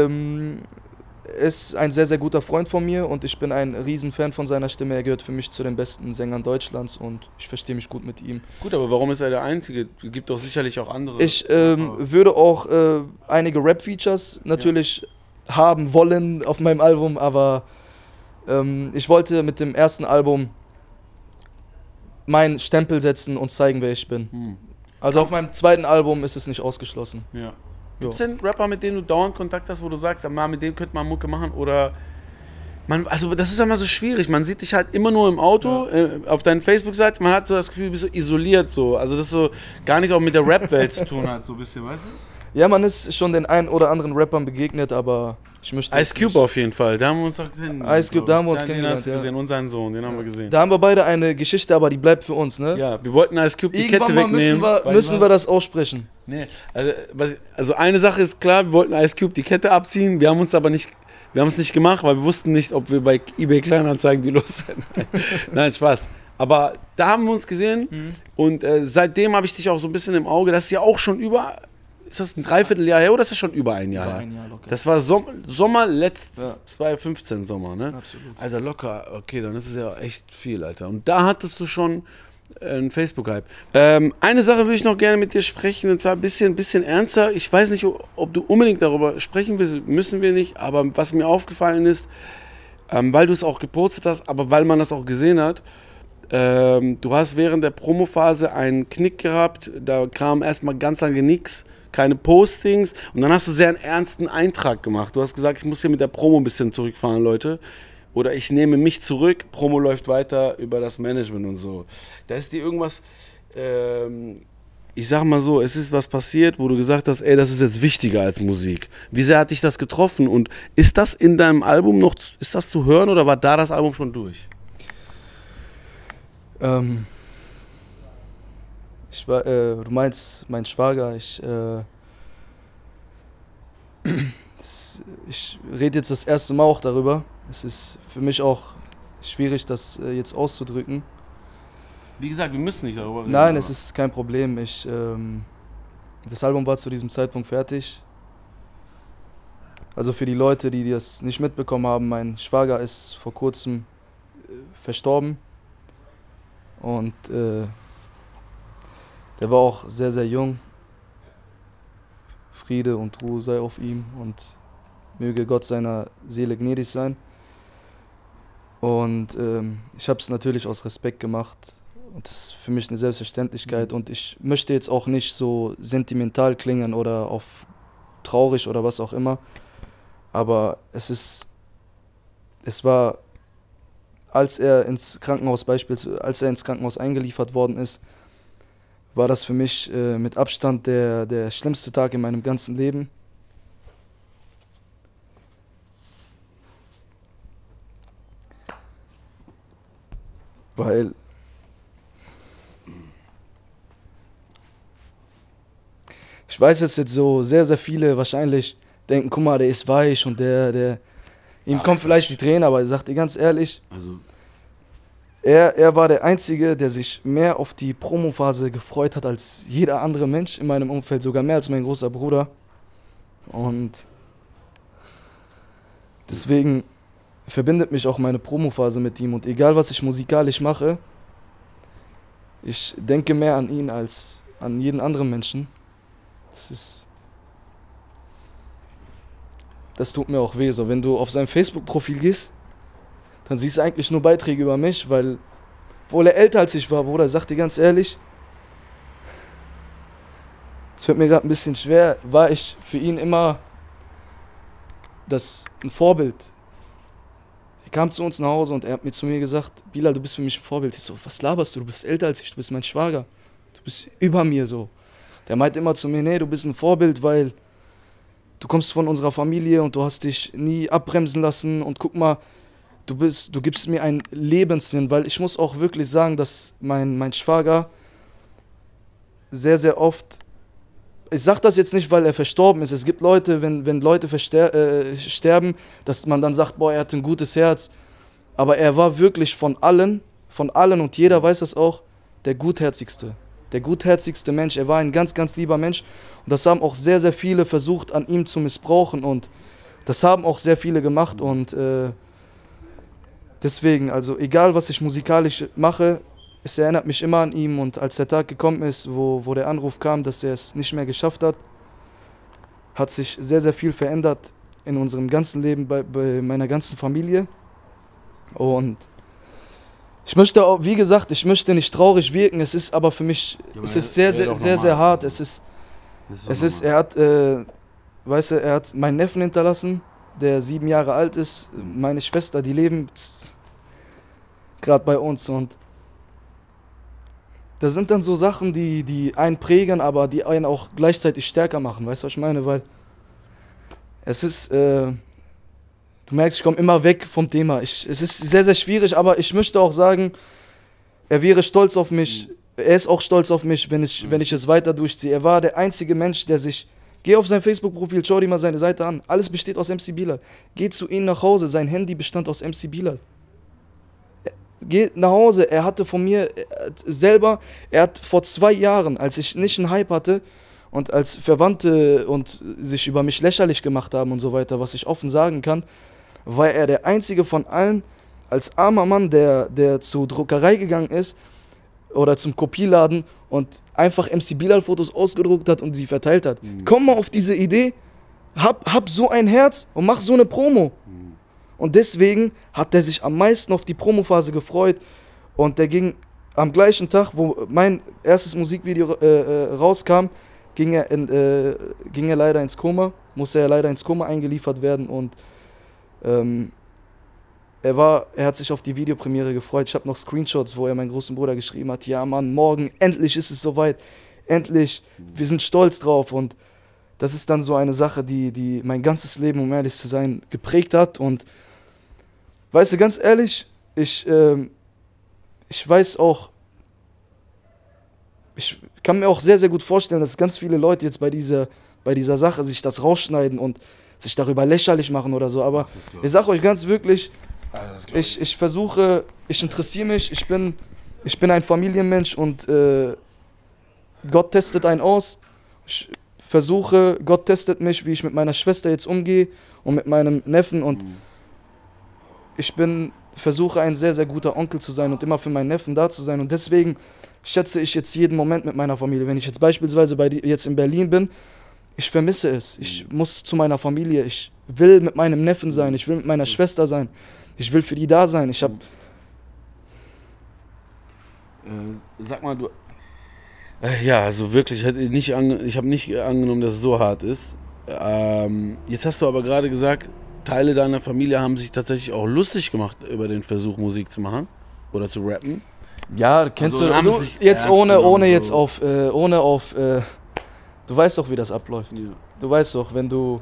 ist ein sehr, sehr guter Freund von mir und ich bin ein Riesenfan von seiner Stimme. Er gehört für mich zu den besten Sängern Deutschlands und ich verstehe mich gut mit ihm. Gut, aber warum ist er der Einzige? Es gibt doch sicherlich auch andere. Ich würde auch einige Rap-Features natürlich haben wollen auf meinem Album, aber ich wollte mit dem ersten Album meinen Stempel setzen und zeigen, wer ich bin. Also auf meinem zweiten Album ist es nicht ausgeschlossen. Ja. Gibt es denn Rapper, mit denen du dauernd Kontakt hast, wo du sagst, mit dem könnte man Mucke machen? Oder also das ist ja immer so schwierig. Man sieht dich halt immer nur im Auto, auf deinen Facebook-Seiten. Man hat so das Gefühl, du bist so isoliert. So. Also das so gar nichts auch mit der Rap-Welt zu tun hat, so ein bisschen, weißt du? Ja, man ist schon den einen oder anderen Rappern begegnet, aber ich möchte... Ice Cube auf jeden Fall, da haben wir uns auch kennengelernt. Ice Cube, da haben wir uns kennengelernt, hast du gesehen, und seinen Sohn, den haben wir gesehen. Da haben wir beide eine Geschichte, aber die bleibt für uns, ne? Ja, wir wollten Ice Cube die Kette wegnehmen. Müssen wir das aussprechen. Nee, also eine Sache ist klar, wir wollten Ice Cube die Kette abziehen, wir haben es nicht gemacht, weil wir wussten nicht, ob wir bei eBay Kleinanzeigen die loswerden. Nein, Spaß. Aber da haben wir uns gesehen und seitdem habe ich dich auch so ein bisschen im Auge, das ist ja auch schon ist das ein Dreivierteljahr her oder ist das schon über ein Jahr her? Ein Jahr locker. Das war Sommer 2015 Sommer, ne? Absolut. Alter, locker, okay, dann ist es ja echt viel, Alter. Und da hattest du schon einen Facebook-Hype. Eine Sache würde ich noch gerne mit dir sprechen, und zwar ein bisschen ernster. Ich weiß nicht, ob du unbedingt darüber sprechen willst, müssen wir nicht, aber was mir aufgefallen ist, weil du es auch gepostet hast, aber weil man das auch gesehen hat, du hast während der Promophase einen Knick gehabt, da kam erstmal ganz lange nichts, keine Postings und dann hast du sehr einen ernsten Eintrag gemacht. Du hast gesagt, ich muss hier mit der Promo ein bisschen zurückfahren, Leute. Oder ich nehme mich zurück, Promo läuft weiter über das Management und so. Da ist dir irgendwas, ich sag mal so, es ist was passiert, wo du gesagt hast, ey, das ist jetzt wichtiger als Musik. Wie sehr hat dich das getroffen und ist das in deinem Album noch, ist das zu hören oder war da das Album schon durch? Ähm, du meinst mein Schwager, ich rede jetzt das erste Mal auch darüber. Es ist für mich auch schwierig, das jetzt auszudrücken. Wie gesagt, wir müssen nicht darüber reden. Nein, es ist kein Problem. Das Album war zu diesem Zeitpunkt fertig. Also für die Leute, die das nicht mitbekommen haben, mein Schwager ist vor kurzem verstorben. Und der war auch sehr, sehr jung. Friede und Ruhe sei auf ihm und möge Gott seiner Seele gnädig sein. Und ich habe es natürlich aus Respekt gemacht. Und das ist für mich eine Selbstverständlichkeit. Und ich möchte jetzt auch nicht so sentimental klingen oder auf traurig oder was auch immer. Aber es war, als er ins Krankenhaus eingeliefert worden ist, war das für mich mit Abstand der schlimmste Tag in meinem ganzen Leben. Weil ich weiß, dass jetzt so sehr, sehr viele wahrscheinlich denken, guck mal, der ist weich und ihm kommt vielleicht die Tränen, aber ich sag dir ganz ehrlich, Also, er war der Einzige, der sich mehr auf die Promophase gefreut hat als jeder andere Mensch in meinem Umfeld, sogar mehr als mein großer Bruder. Und deswegen verbindet mich auch meine Promophase mit ihm. Und egal, was ich musikalisch mache, ich denke mehr an ihn als an jeden anderen Menschen. Das tut mir auch weh. So, wenn du auf sein Facebook-Profil gehst, dann siehst du eigentlich nur Beiträge über mich, weil, obwohl er älter als ich war, Bruder, sag dir ganz ehrlich, es wird mir gerade ein bisschen schwer, war ich für ihn immer ein Vorbild. Er kam zu uns nach Hause und er hat mir zu mir gesagt, Bilal, du bist für mich ein Vorbild. Ich so, was laberst du? Du bist älter als ich, du bist mein Schwager. Du bist über mir so. Der meint immer zu mir, nee, du bist ein Vorbild, weil du kommst von unserer Familie und du hast dich nie abbremsen lassen und guck mal, du gibst mir einen Lebenssinn, weil ich muss auch wirklich sagen, dass mein Schwager sehr, sehr oft, ich sag das jetzt nicht, weil er verstorben ist, es gibt Leute, wenn Leute sterben, dass man dann sagt, boah, er hat ein gutes Herz, aber er war wirklich von allen und jeder weiß das auch, der gutherzigste Mensch, er war ein ganz, ganz lieber Mensch und das haben auch sehr, sehr viele versucht an ihm zu missbrauchen und das haben auch sehr viele gemacht und deswegen, also egal was ich musikalisch mache, es erinnert mich immer an ihn und als der Tag gekommen ist, wo der Anruf kam, dass er es nicht mehr geschafft hat, hat sich sehr, sehr viel verändert in unserem ganzen Leben, bei meiner ganzen Familie. Und ich möchte auch, wie gesagt, ich möchte nicht traurig wirken, es ist aber für mich, es ist sehr, sehr, sehr, sehr hart. Er hat meinen Neffen hinterlassen, der 7 Jahre alt ist, meine Schwester, die leben gerade bei uns und das sind dann so Sachen, die einen prägen, aber die einen auch gleichzeitig stärker machen, weißt du, was ich meine, weil es ist, du merkst, ich komme immer weg vom Thema, es ist sehr, sehr schwierig, aber ich möchte auch sagen, er wäre stolz auf mich, er ist auch stolz auf mich, wenn ich es weiter durchziehe. Er war der einzige Mensch, der sich, geh auf sein Facebook-Profil, schau dir mal seine Seite an, alles besteht aus MC Bilal. Geh zu ihm nach Hause, sein Handy bestand aus MC Bilal. Geh nach Hause, er hatte von mir er hat vor 2 Jahren, als ich nicht einen Hype hatte und als Verwandte und sich über mich lächerlich gemacht haben und so weiter, was ich offen sagen kann, war er der einzige von allen, als armer Mann, der zur Druckerei gegangen ist oder zum Kopieladen und einfach MC Bilal Fotos ausgedruckt hat und sie verteilt hat. Komm mal auf diese Idee, hab so ein Herz und mach so eine Promo. Und deswegen hat er sich am meisten auf die Promophase gefreut und der ging am gleichen Tag, wo mein erstes Musikvideo rauskam, ging er leider ins Koma, musste er leider ins Koma eingeliefert werden und er hat sich auf die Videopremiere gefreut. Ich habe noch Screenshots, wo er meinen großen Bruder geschrieben hat, ja Mann, morgen, endlich ist es soweit, endlich, wir sind stolz drauf und das ist dann so eine Sache, die mein ganzes Leben, um ehrlich zu sein, geprägt hat und weißt du, ganz ehrlich, ich weiß auch, ich kann mir auch sehr, sehr gut vorstellen, dass ganz viele Leute jetzt bei dieser Sache sich das rausschneiden und sich darüber lächerlich machen oder so. Aber ich sage euch ganz wirklich, ich versuche, ich interessiere mich, ich bin ein Familienmensch und Gott testet einen aus. Ich versuche, Gott testet mich, wie ich mit meiner Schwester jetzt umgehe und mit meinem Neffen und ich versuche ein sehr, sehr guter Onkel zu sein und immer für meinen Neffen da zu sein und deswegen schätze ich jetzt jeden Moment mit meiner Familie. Wenn ich jetzt beispielsweise jetzt in Berlin bin, ich vermisse es. Ich muss zu meiner Familie. Ich will mit meinem Neffen sein. Ich will mit meiner Schwester sein. Ich will für die da sein. Sag mal, du... ja, also wirklich, ich habe nicht angenommen, dass es so hart ist. Jetzt hast du aber gerade gesagt, Teile deiner Familie haben sich tatsächlich auch lustig gemacht über den Versuch, Musik zu machen oder zu rappen. Ja, kennst du jetzt ohne auf, du weißt doch, wie das abläuft. Ja. Du weißt doch, wenn du,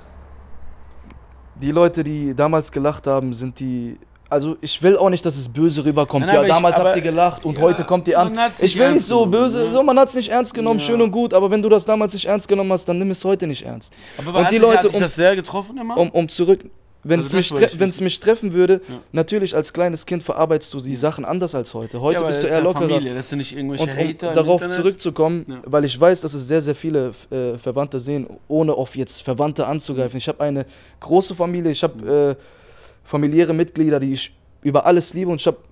die Leute, die damals gelacht haben, sind die, also ich will auch nicht, dass es böse rüberkommt. Nein, ja, damals habt ihr gelacht und heute kommt ihr an. Ich will nicht so böse, so, man hat es nicht ernst genommen, schön und gut, aber wenn du das damals nicht ernst genommen hast, dann nimm es heute nicht ernst. Aber und die Leute, hat dich das sehr getroffen immer? Um zurück, wenn es mich treffen würde, natürlich als kleines Kind verarbeitest du die Sachen anders als heute. Heute bist du eher lockerer. Familie, das sind nicht irgendwelche Hater. Um darauf zurückzukommen, weil ich weiß, dass es sehr, sehr viele Verwandte sehen, ohne auf jetzt Verwandte anzugreifen. Ich habe eine große Familie, ich habe familiäre Mitglieder, die ich über alles liebe und ich habe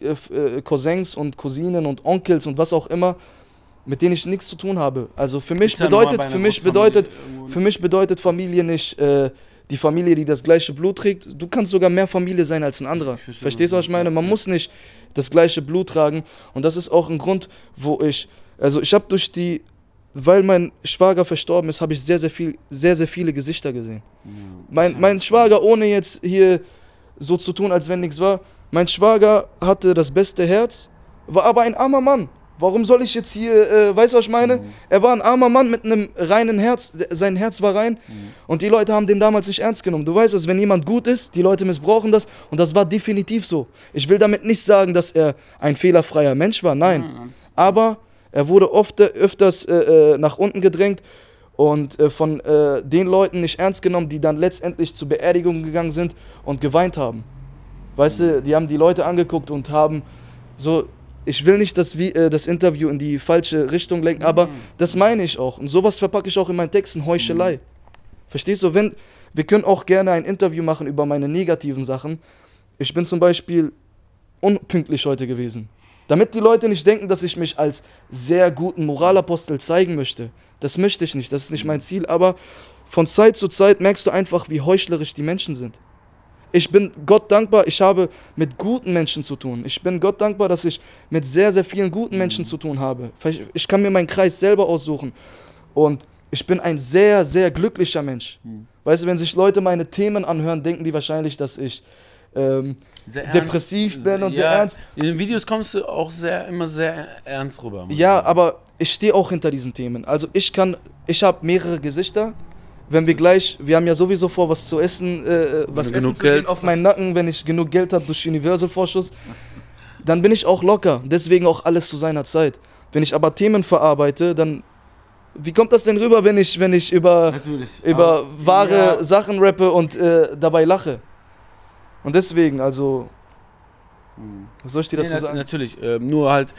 Cousins und Cousinen und Onkels und was auch immer, mit denen ich nichts zu tun habe. Also für mich bedeutet Familie nicht die Familie, die das gleiche Blut trägt. Du kannst sogar mehr Familie sein als ein anderer. Verstehst du, was ich meine? Man muss nicht das gleiche Blut tragen und das ist auch ein Grund, ich habe weil mein Schwager verstorben ist, habe ich sehr, sehr viele Gesichter gesehen. Mein Schwager, ohne jetzt hier so zu tun, als wenn nichts war, mein Schwager hatte das beste Herz, war aber ein armer Mann. Warum soll ich jetzt hier, weißt du, was ich meine? Er war ein armer Mann mit einem reinen Herz, sein Herz war rein und die Leute haben den damals nicht ernst genommen. Du weißt, dass wenn jemand gut ist, die Leute missbrauchen das und das war definitiv so. Ich will damit nicht sagen, dass er ein fehlerfreier Mensch war, nein. Aber er wurde öfters nach unten gedrängt und von den Leuten nicht ernst genommen, die dann letztendlich zur Beerdigung gegangen sind und geweint haben. Weißt du, die haben die Leute angeguckt und haben so... Ich will nicht das Interview in die falsche Richtung lenken, aber das meine ich auch. Und sowas verpacke ich auch in meinen Texten, Heuchelei. Verstehst du? Wir können auch gerne ein Interview machen über meine negativen Sachen. Ich bin zum Beispiel unpünktlich heute gewesen. Damit die Leute nicht denken, dass ich mich als sehr guten Moralapostel zeigen möchte. Das möchte ich nicht, das ist nicht mein Ziel. Aber von Zeit zu Zeit merkst du einfach, wie heuchlerisch die Menschen sind. Ich bin Gott dankbar, ich habe mit guten Menschen zu tun. Ich bin Gott dankbar, dass ich mit sehr, sehr vielen guten Menschen zu tun habe. Ich kann mir meinen Kreis selber aussuchen. Und ich bin ein sehr, sehr glücklicher Mensch. Weißt du, wenn sich Leute meine Themen anhören, denken die wahrscheinlich, dass ich depressiv bin und sehr ernst. In den Videos kommst du auch immer sehr ernst rüber. Ja, aber ich stehe auch hinter diesen Themen. Also ich habe mehrere Gesichter. Wenn wir haben ja sowieso vor, was zu essen, zu gehen auf meinen Nacken, wenn ich genug Geld habe durch Universal-Vorschuss, dann bin ich auch locker. Deswegen auch alles zu seiner Zeit. Wenn ich aber Themen verarbeite, dann, wie kommt das denn rüber, wenn ich über wahre Sachen rappe und dabei lache? Und deswegen, also... Was soll ich dir dazu sagen? Natürlich, nur halt,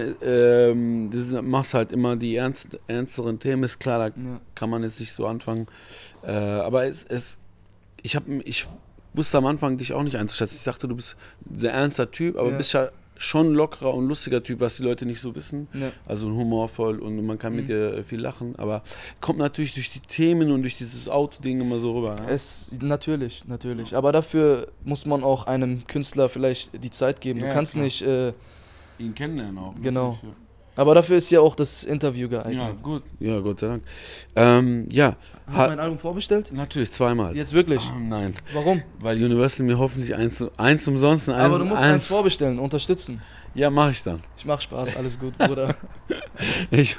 machst halt immer die ernsteren Themen, ist klar, da kann man jetzt nicht so anfangen. Aber ich wusste am Anfang dich auch nicht einzuschätzen. Ich dachte, du bist ein sehr ernster Typ, aber bist ja schon ein lockerer und lustiger Typ, was die Leute nicht so wissen. Ja. Also humorvoll und man kann mit dir viel lachen, aber kommt natürlich durch die Themen und durch dieses Auto-Ding immer so rüber. Ne? Natürlich. Aber dafür muss man auch einem Künstler vielleicht die Zeit geben. Du kannst nicht... ihn kennenlernen auch. Genau. Natürlich, ja. Aber dafür ist ja auch das Interview geeignet. Ja, gut. Ja, Gott sei Dank. Hast du mein Album vorbestellt? Natürlich, zweimal. Jetzt wirklich? Nein. Warum? Weil Universal mir hoffentlich eins umsonst... Aber du musst eins vorbestellen, unterstützen. Ja, mach ich dann. Ich mach Spaß, alles gut, Bruder. Ich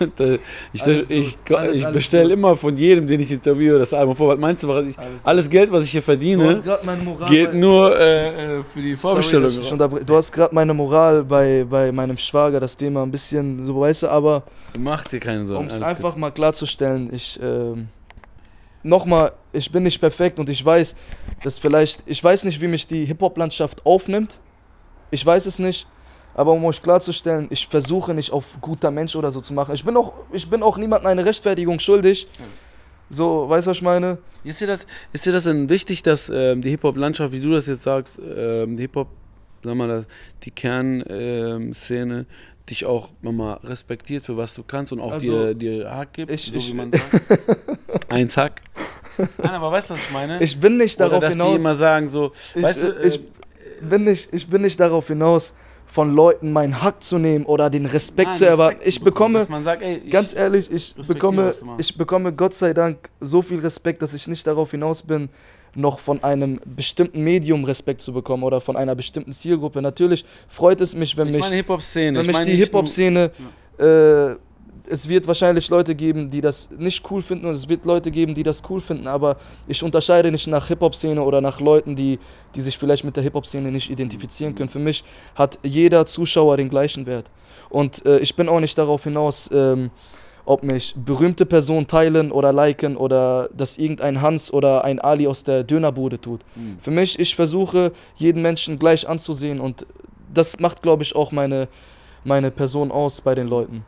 bestelle immer von jedem, den ich interviewe, das Album vor. Was meinst du, alles Geld, was ich hier verdiene, geht nur für die Vorbestellung. Du hast gerade meine Moral bei meinem Schwager, das Thema ein bisschen so, weißt du, aber mach dir keine Sorgen. Um es einfach mal klarzustellen, nochmal, ich bin nicht perfekt und ich weiß, dass ich weiß nicht, wie mich die Hip-Hop-Landschaft aufnimmt. Ich weiß es nicht, aber um euch klarzustellen, ich versuche nicht auf guter Mensch oder so zu machen. Ich bin auch niemandem eine Rechtfertigung schuldig. So, weißt du, was ich meine? Ist dir das denn wichtig, dass die Hip-Hop-Landschaft, wie du das jetzt sagst, die Hip-Hop, sag mal, die Kernszene dich auch nochmal respektiert für was du kannst und auch also, dir Hack gibt, wie man sagt? Eins Hack. Nein, aber weißt du, was ich meine? Ich bin nicht darauf dass hinaus. Die immer sagen so, ich bin nicht darauf hinaus, von Leuten meinen Hack zu nehmen oder den Respekt zu erwarten. Ich bekomme, ganz ehrlich, ich bekomme Gott sei Dank so viel Respekt, dass ich nicht darauf hinaus bin, noch von einem bestimmten Medium Respekt zu bekommen oder von einer bestimmten Zielgruppe. Natürlich freut es mich, wenn mich die Hip-Hop-Szene, es wird wahrscheinlich Leute geben, die das nicht cool finden und es wird Leute geben, die das cool finden, aber ich unterscheide nicht nach Hip-Hop-Szene oder nach Leuten, die sich vielleicht mit der Hip-Hop-Szene nicht identifizieren können. Für mich hat jeder Zuschauer den gleichen Wert. Und ich bin auch nicht darauf hinaus, ob mich berühmte Personen teilen oder liken oder dass irgendein Hans oder ein Ali aus der Dönerbude tut. Für mich, ich versuche, jeden Menschen gleich anzusehen und das macht, glaube ich, auch meine Person aus bei den Leuten.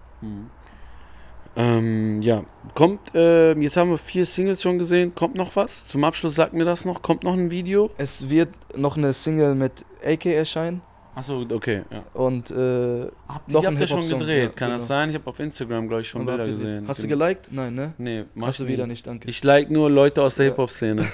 Ja, jetzt haben wir 4 Singles schon gesehen, kommt noch was? Zum Abschluss sagt mir das noch, kommt noch ein Video? Es wird noch eine Single mit AK erscheinen. Achso, okay, ja. Und noch habt ihr schon gedreht, ja, kann das sein? Ich habe auf Instagram, glaube ich, schon Bilder gesehen. Hast du geliked? Nein, ne? Nee, hast du wieder nicht, danke. Ich like nur Leute aus der Hip-Hop-Szene.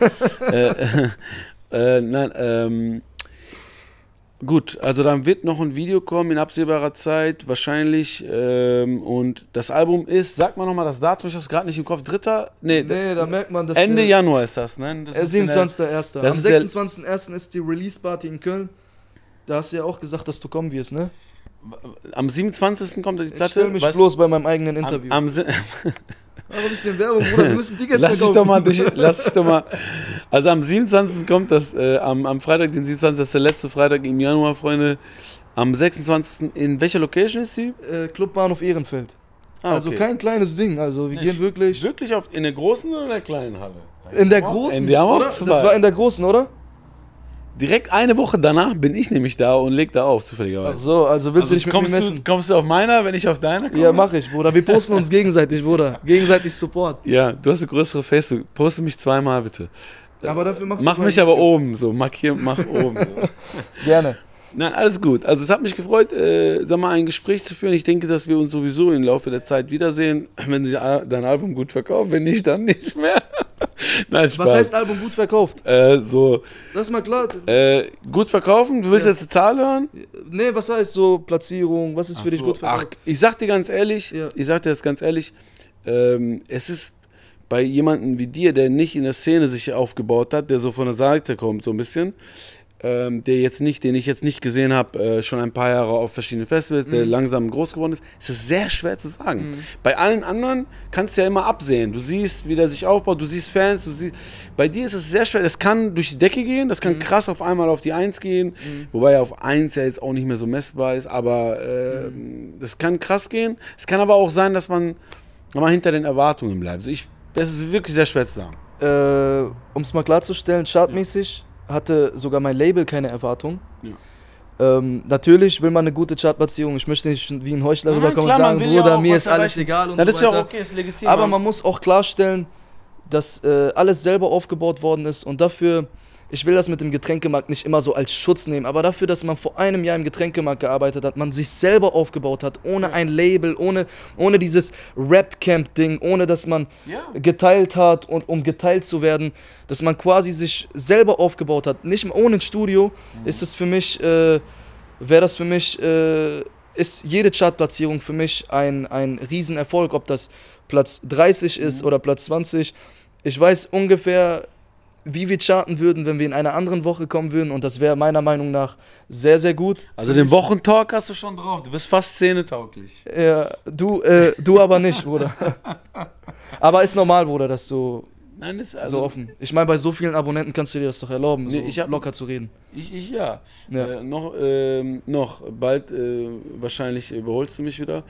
Nein, gut, also dann wird noch ein Video kommen in absehbarer Zeit, wahrscheinlich. Und das Album ist, sag mal nochmal das Datum, ich habe es gerade nicht im Kopf, 3. Nee, da merkt man, dass Ende Januar ist das, ne? 27.01. Am 26.01. ist die Release-Party in Köln. Da hast du ja auch gesagt, dass du kommen wirst, ne? Am 27. kommt die Platte. Ich stell mich bloß bei meinem eigenen Interview. Aber ein bisschen Werbung, Bruder, wir müssen Tickets verkaufen. Lass dich doch mal. Also am 27. kommt das, am Freitag, den 27. Das ist der letzte Freitag im Januar, Freunde. Am 26. in welcher Location ist sie? Club Bahnhof Ehrenfeld. Also kein kleines Ding, also wir gehen wirklich... Wirklich in der großen oder in der kleinen Halle? In der großen, oder? Das war in der großen, oder? Direkt eine Woche danach bin ich nämlich da und leg da auf, zufälligerweise. Ach so, also willst du dich mit mir messen? Kommst du auf meiner, wenn ich auf deiner komme? Ja, mach ich, Bruder. Wir posten uns gegenseitig, Bruder. Gegenseitig Support. Ja, du hast eine größere Facebook. Poste mich 2-mal, bitte. Aber dafür mach mich aber oben, so. Mach oben. So. Gerne. Nein, alles gut. Also es hat mich gefreut, sag mal, ein Gespräch zu führen. Ich denke, dass wir uns sowieso im Laufe der Zeit wiedersehen, wenn sie dein Album gut verkauft. Wenn nicht, dann nicht mehr. Nein, Spaß. Was heißt Album gut verkauft? So. Das ist mal klar. Gut verkaufen? Du willst jetzt eine Zahl hören? Nee, was heißt so Platzierung? Was ist für dich gut verkauft? Ich sag dir ganz ehrlich, es ist bei jemandem wie dir, der nicht in der Szene sich aufgebaut hat, der so von der Seite kommt, so ein bisschen, den ich jetzt nicht gesehen habe, schon ein paar Jahre auf verschiedenen Festivals, der langsam groß geworden ist es sehr schwer zu sagen. Bei allen anderen kannst du ja immer absehen. Du siehst, wie der sich aufbaut, du siehst Fans, bei dir ist es sehr schwer. Das kann durch die Decke gehen, das kann krass auf einmal auf die 1 gehen, wobei ja auf 1 ja jetzt auch nicht mehr so messbar ist, aber das kann krass gehen. Es kann aber auch sein, dass man nochmal hinter den Erwartungen bleibt. Also das ist wirklich sehr schwer zu sagen. Um es mal klarzustellen, chartmäßig hatte sogar mein Label keine Erwartung. Ja. Natürlich will man eine gute Chartplatzierung. Ich möchte nicht wie ein Heuchler rüberkommen und sagen, Bruder, mir ist alles egal und so weiter. Das ist ja auch okay, ist legitim. Aber man muss auch klarstellen, dass alles selber aufgebaut worden ist und dafür, ich will das mit dem Getränkemarkt nicht immer so als Schutz nehmen, aber dafür, dass man vor einem Jahr im Getränkemarkt gearbeitet hat, man sich selber aufgebaut hat, ohne ein Label, ohne dieses Rap-Camp-Ding, ohne dass man geteilt hat und um geteilt zu werden, dass man quasi sich selber aufgebaut hat, nicht ohne ein Studio, ist es für mich, ist jede Chartplatzierung für mich ein Riesenerfolg, ob das Platz 30 ist oder Platz 20. Ich weiß ungefähr, wie wir charten würden, wenn wir in einer anderen Woche kommen würden und das wäre meiner Meinung nach sehr, sehr gut. Also den Wochentalk hast du schon drauf, du bist fast szenetauglich. Ja, du aber nicht, Bruder. Aber ist normal, Bruder, dass du Nein, das ist also so offen. Ich meine, bei so vielen Abonnenten kannst du dir das doch erlauben, nee, so locker zu reden. Ja. Noch bald wahrscheinlich überholst du mich wieder.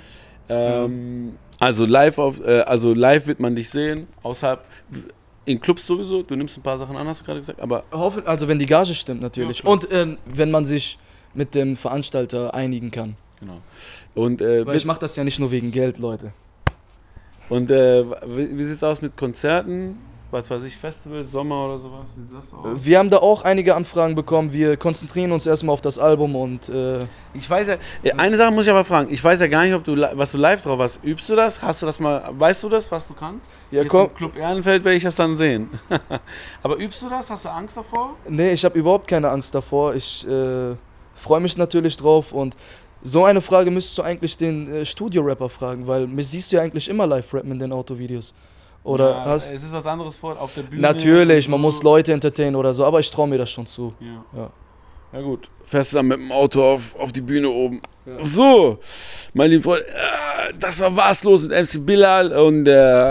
Also live live wird man dich sehen, außerhalb in Clubs sowieso. Du nimmst ein paar Sachen an, hast du gerade gesagt, aber also wenn die Gage stimmt natürlich. Ja, und wenn man sich mit dem Veranstalter einigen kann. genau. Und weil ich mache das ja nicht nur wegen Geld, Leute. Und wie sieht's aus mit Konzerten? Was weiß ich, Festival, Sommer oder sowas? Wie sieht das aus? Wir haben da auch einige Anfragen bekommen. Wir konzentrieren uns erstmal auf das Album und ich weiß ja, eine Sache muss ich aber fragen. Ich weiß ja gar nicht, was du live drauf hast. Übst du das? Hast du das mal, weißt du das, was du kannst? Ja, komm. Im Club Ehrenfeld werde ich das dann sehen. Aber übst du das? Hast du Angst davor? Nee, ich habe überhaupt keine Angst davor. Ich freue mich natürlich drauf und so eine Frage müsstest du eigentlich den Studio-Rapper fragen, weil mich siehst du ja eigentlich immer live rappen in den Autovideos. Oder ja, es ist was anderes auf der Bühne. Natürlich, man muss Leute entertainen oder so, aber ich traue mir das schon zu. Ja gut, fährst dann mit dem Auto auf die Bühne oben. Ja. So, mein lieber Freund, das war Was los mit MC Bilal und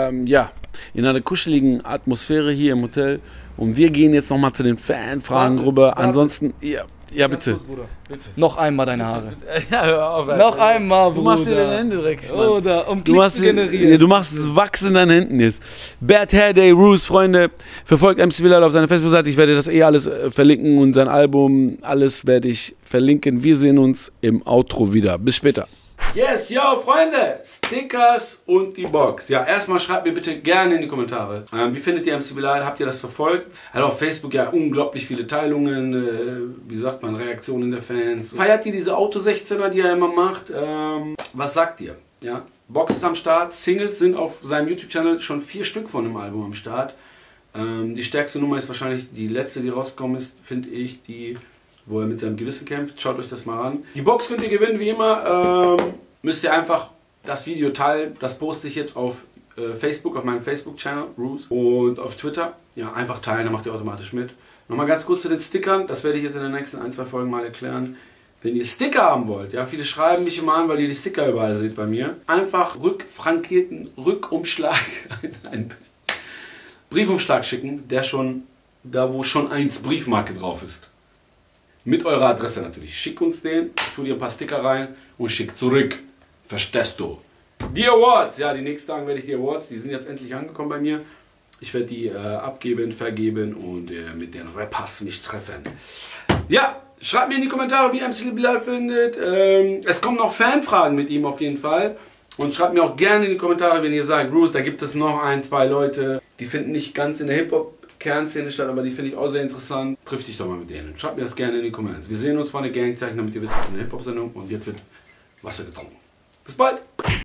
in einer kuscheligen Atmosphäre hier im Hotel. Und wir gehen jetzt nochmal zu den Fanfragen rüber. Ansonsten, ja bitte. Los, bitte. Noch einmal deine Haare. Ja, hör auf. Noch einmal, Bruder. Du machst dir deine Hände dreckig, Mann. Oder um Klicks zu generieren. Du machst Wachs in deinen Händen jetzt. Bad Hair Day, Roos, Freunde. Verfolgt MC Bilal auf seiner Facebook-Seite. Ich werde das alles verlinken und sein Album, alles werde ich verlinken. Wir sehen uns im Outro wieder. Bis später. Yes, yo, Freunde, Stickers und die Box. Ja, erstmal schreibt mir bitte gerne in die Kommentare. Wie findet ihr MC Bilal? Habt ihr das verfolgt? Er hat auf Facebook ja unglaublich viele Teilungen, wie sagt man, Reaktionen der Fans. Feiert ihr diese Auto 16er, die er immer macht? Was sagt ihr? Ja, Box ist am Start, Singles sind auf seinem YouTube-Channel schon 4 Stück von dem Album am Start. Die stärkste Nummer ist wahrscheinlich die letzte, die rausgekommen ist, finde ich, die wo er mit seinem Gewissen kämpft. Schaut euch das mal an. Die Box könnt ihr gewinnen, wie immer. Müsst ihr einfach das Video teilen. Das poste ich jetzt auf Facebook, auf meinem Facebook-Channel, Roos. Und auf Twitter. Ja, einfach teilen, dann macht ihr automatisch mit. Nochmal ganz kurz zu den Stickern. Das werde ich jetzt in den nächsten 1, 2 Folgen mal erklären. Wenn ihr Sticker haben wollt, ja, viele schreiben mich immer an, weil ihr die Sticker überall seht bei mir. Einfach rückfrankierten Rückumschlag in einen Briefumschlag schicken, der schon, da wo schon 1 Briefmarke drauf ist. Mit eurer Adresse natürlich. Schickt uns den, tut ihr ein paar Sticker rein und schickt zurück. Verstehst du? Die Awards, ja, die nächsten Tage werde ich die Awards, die sind jetzt endlich angekommen bei mir. Ich werde die abgeben, vergeben und mit den Rappers mich treffen. Ja, schreibt mir in die Kommentare, wie MC Bilal findet. Es kommen noch Fanfragen mit ihm auf jeden Fall. Und schreibt mir auch gerne in die Kommentare, wenn ihr sagt, Bruce, da gibt es noch 1, 2 Leute, die finden nicht ganz in der Hip-Hop-Kernszene statt, aber die finde ich auch sehr interessant. Triff dich doch mal mit denen. Schreibt mir das gerne in die Kommentare. Wir sehen uns vor der Gangzeichen, damit ihr wisst, es ist eine Hip-Hop-Sendung und jetzt wird Wasser getrunken. Bis bald!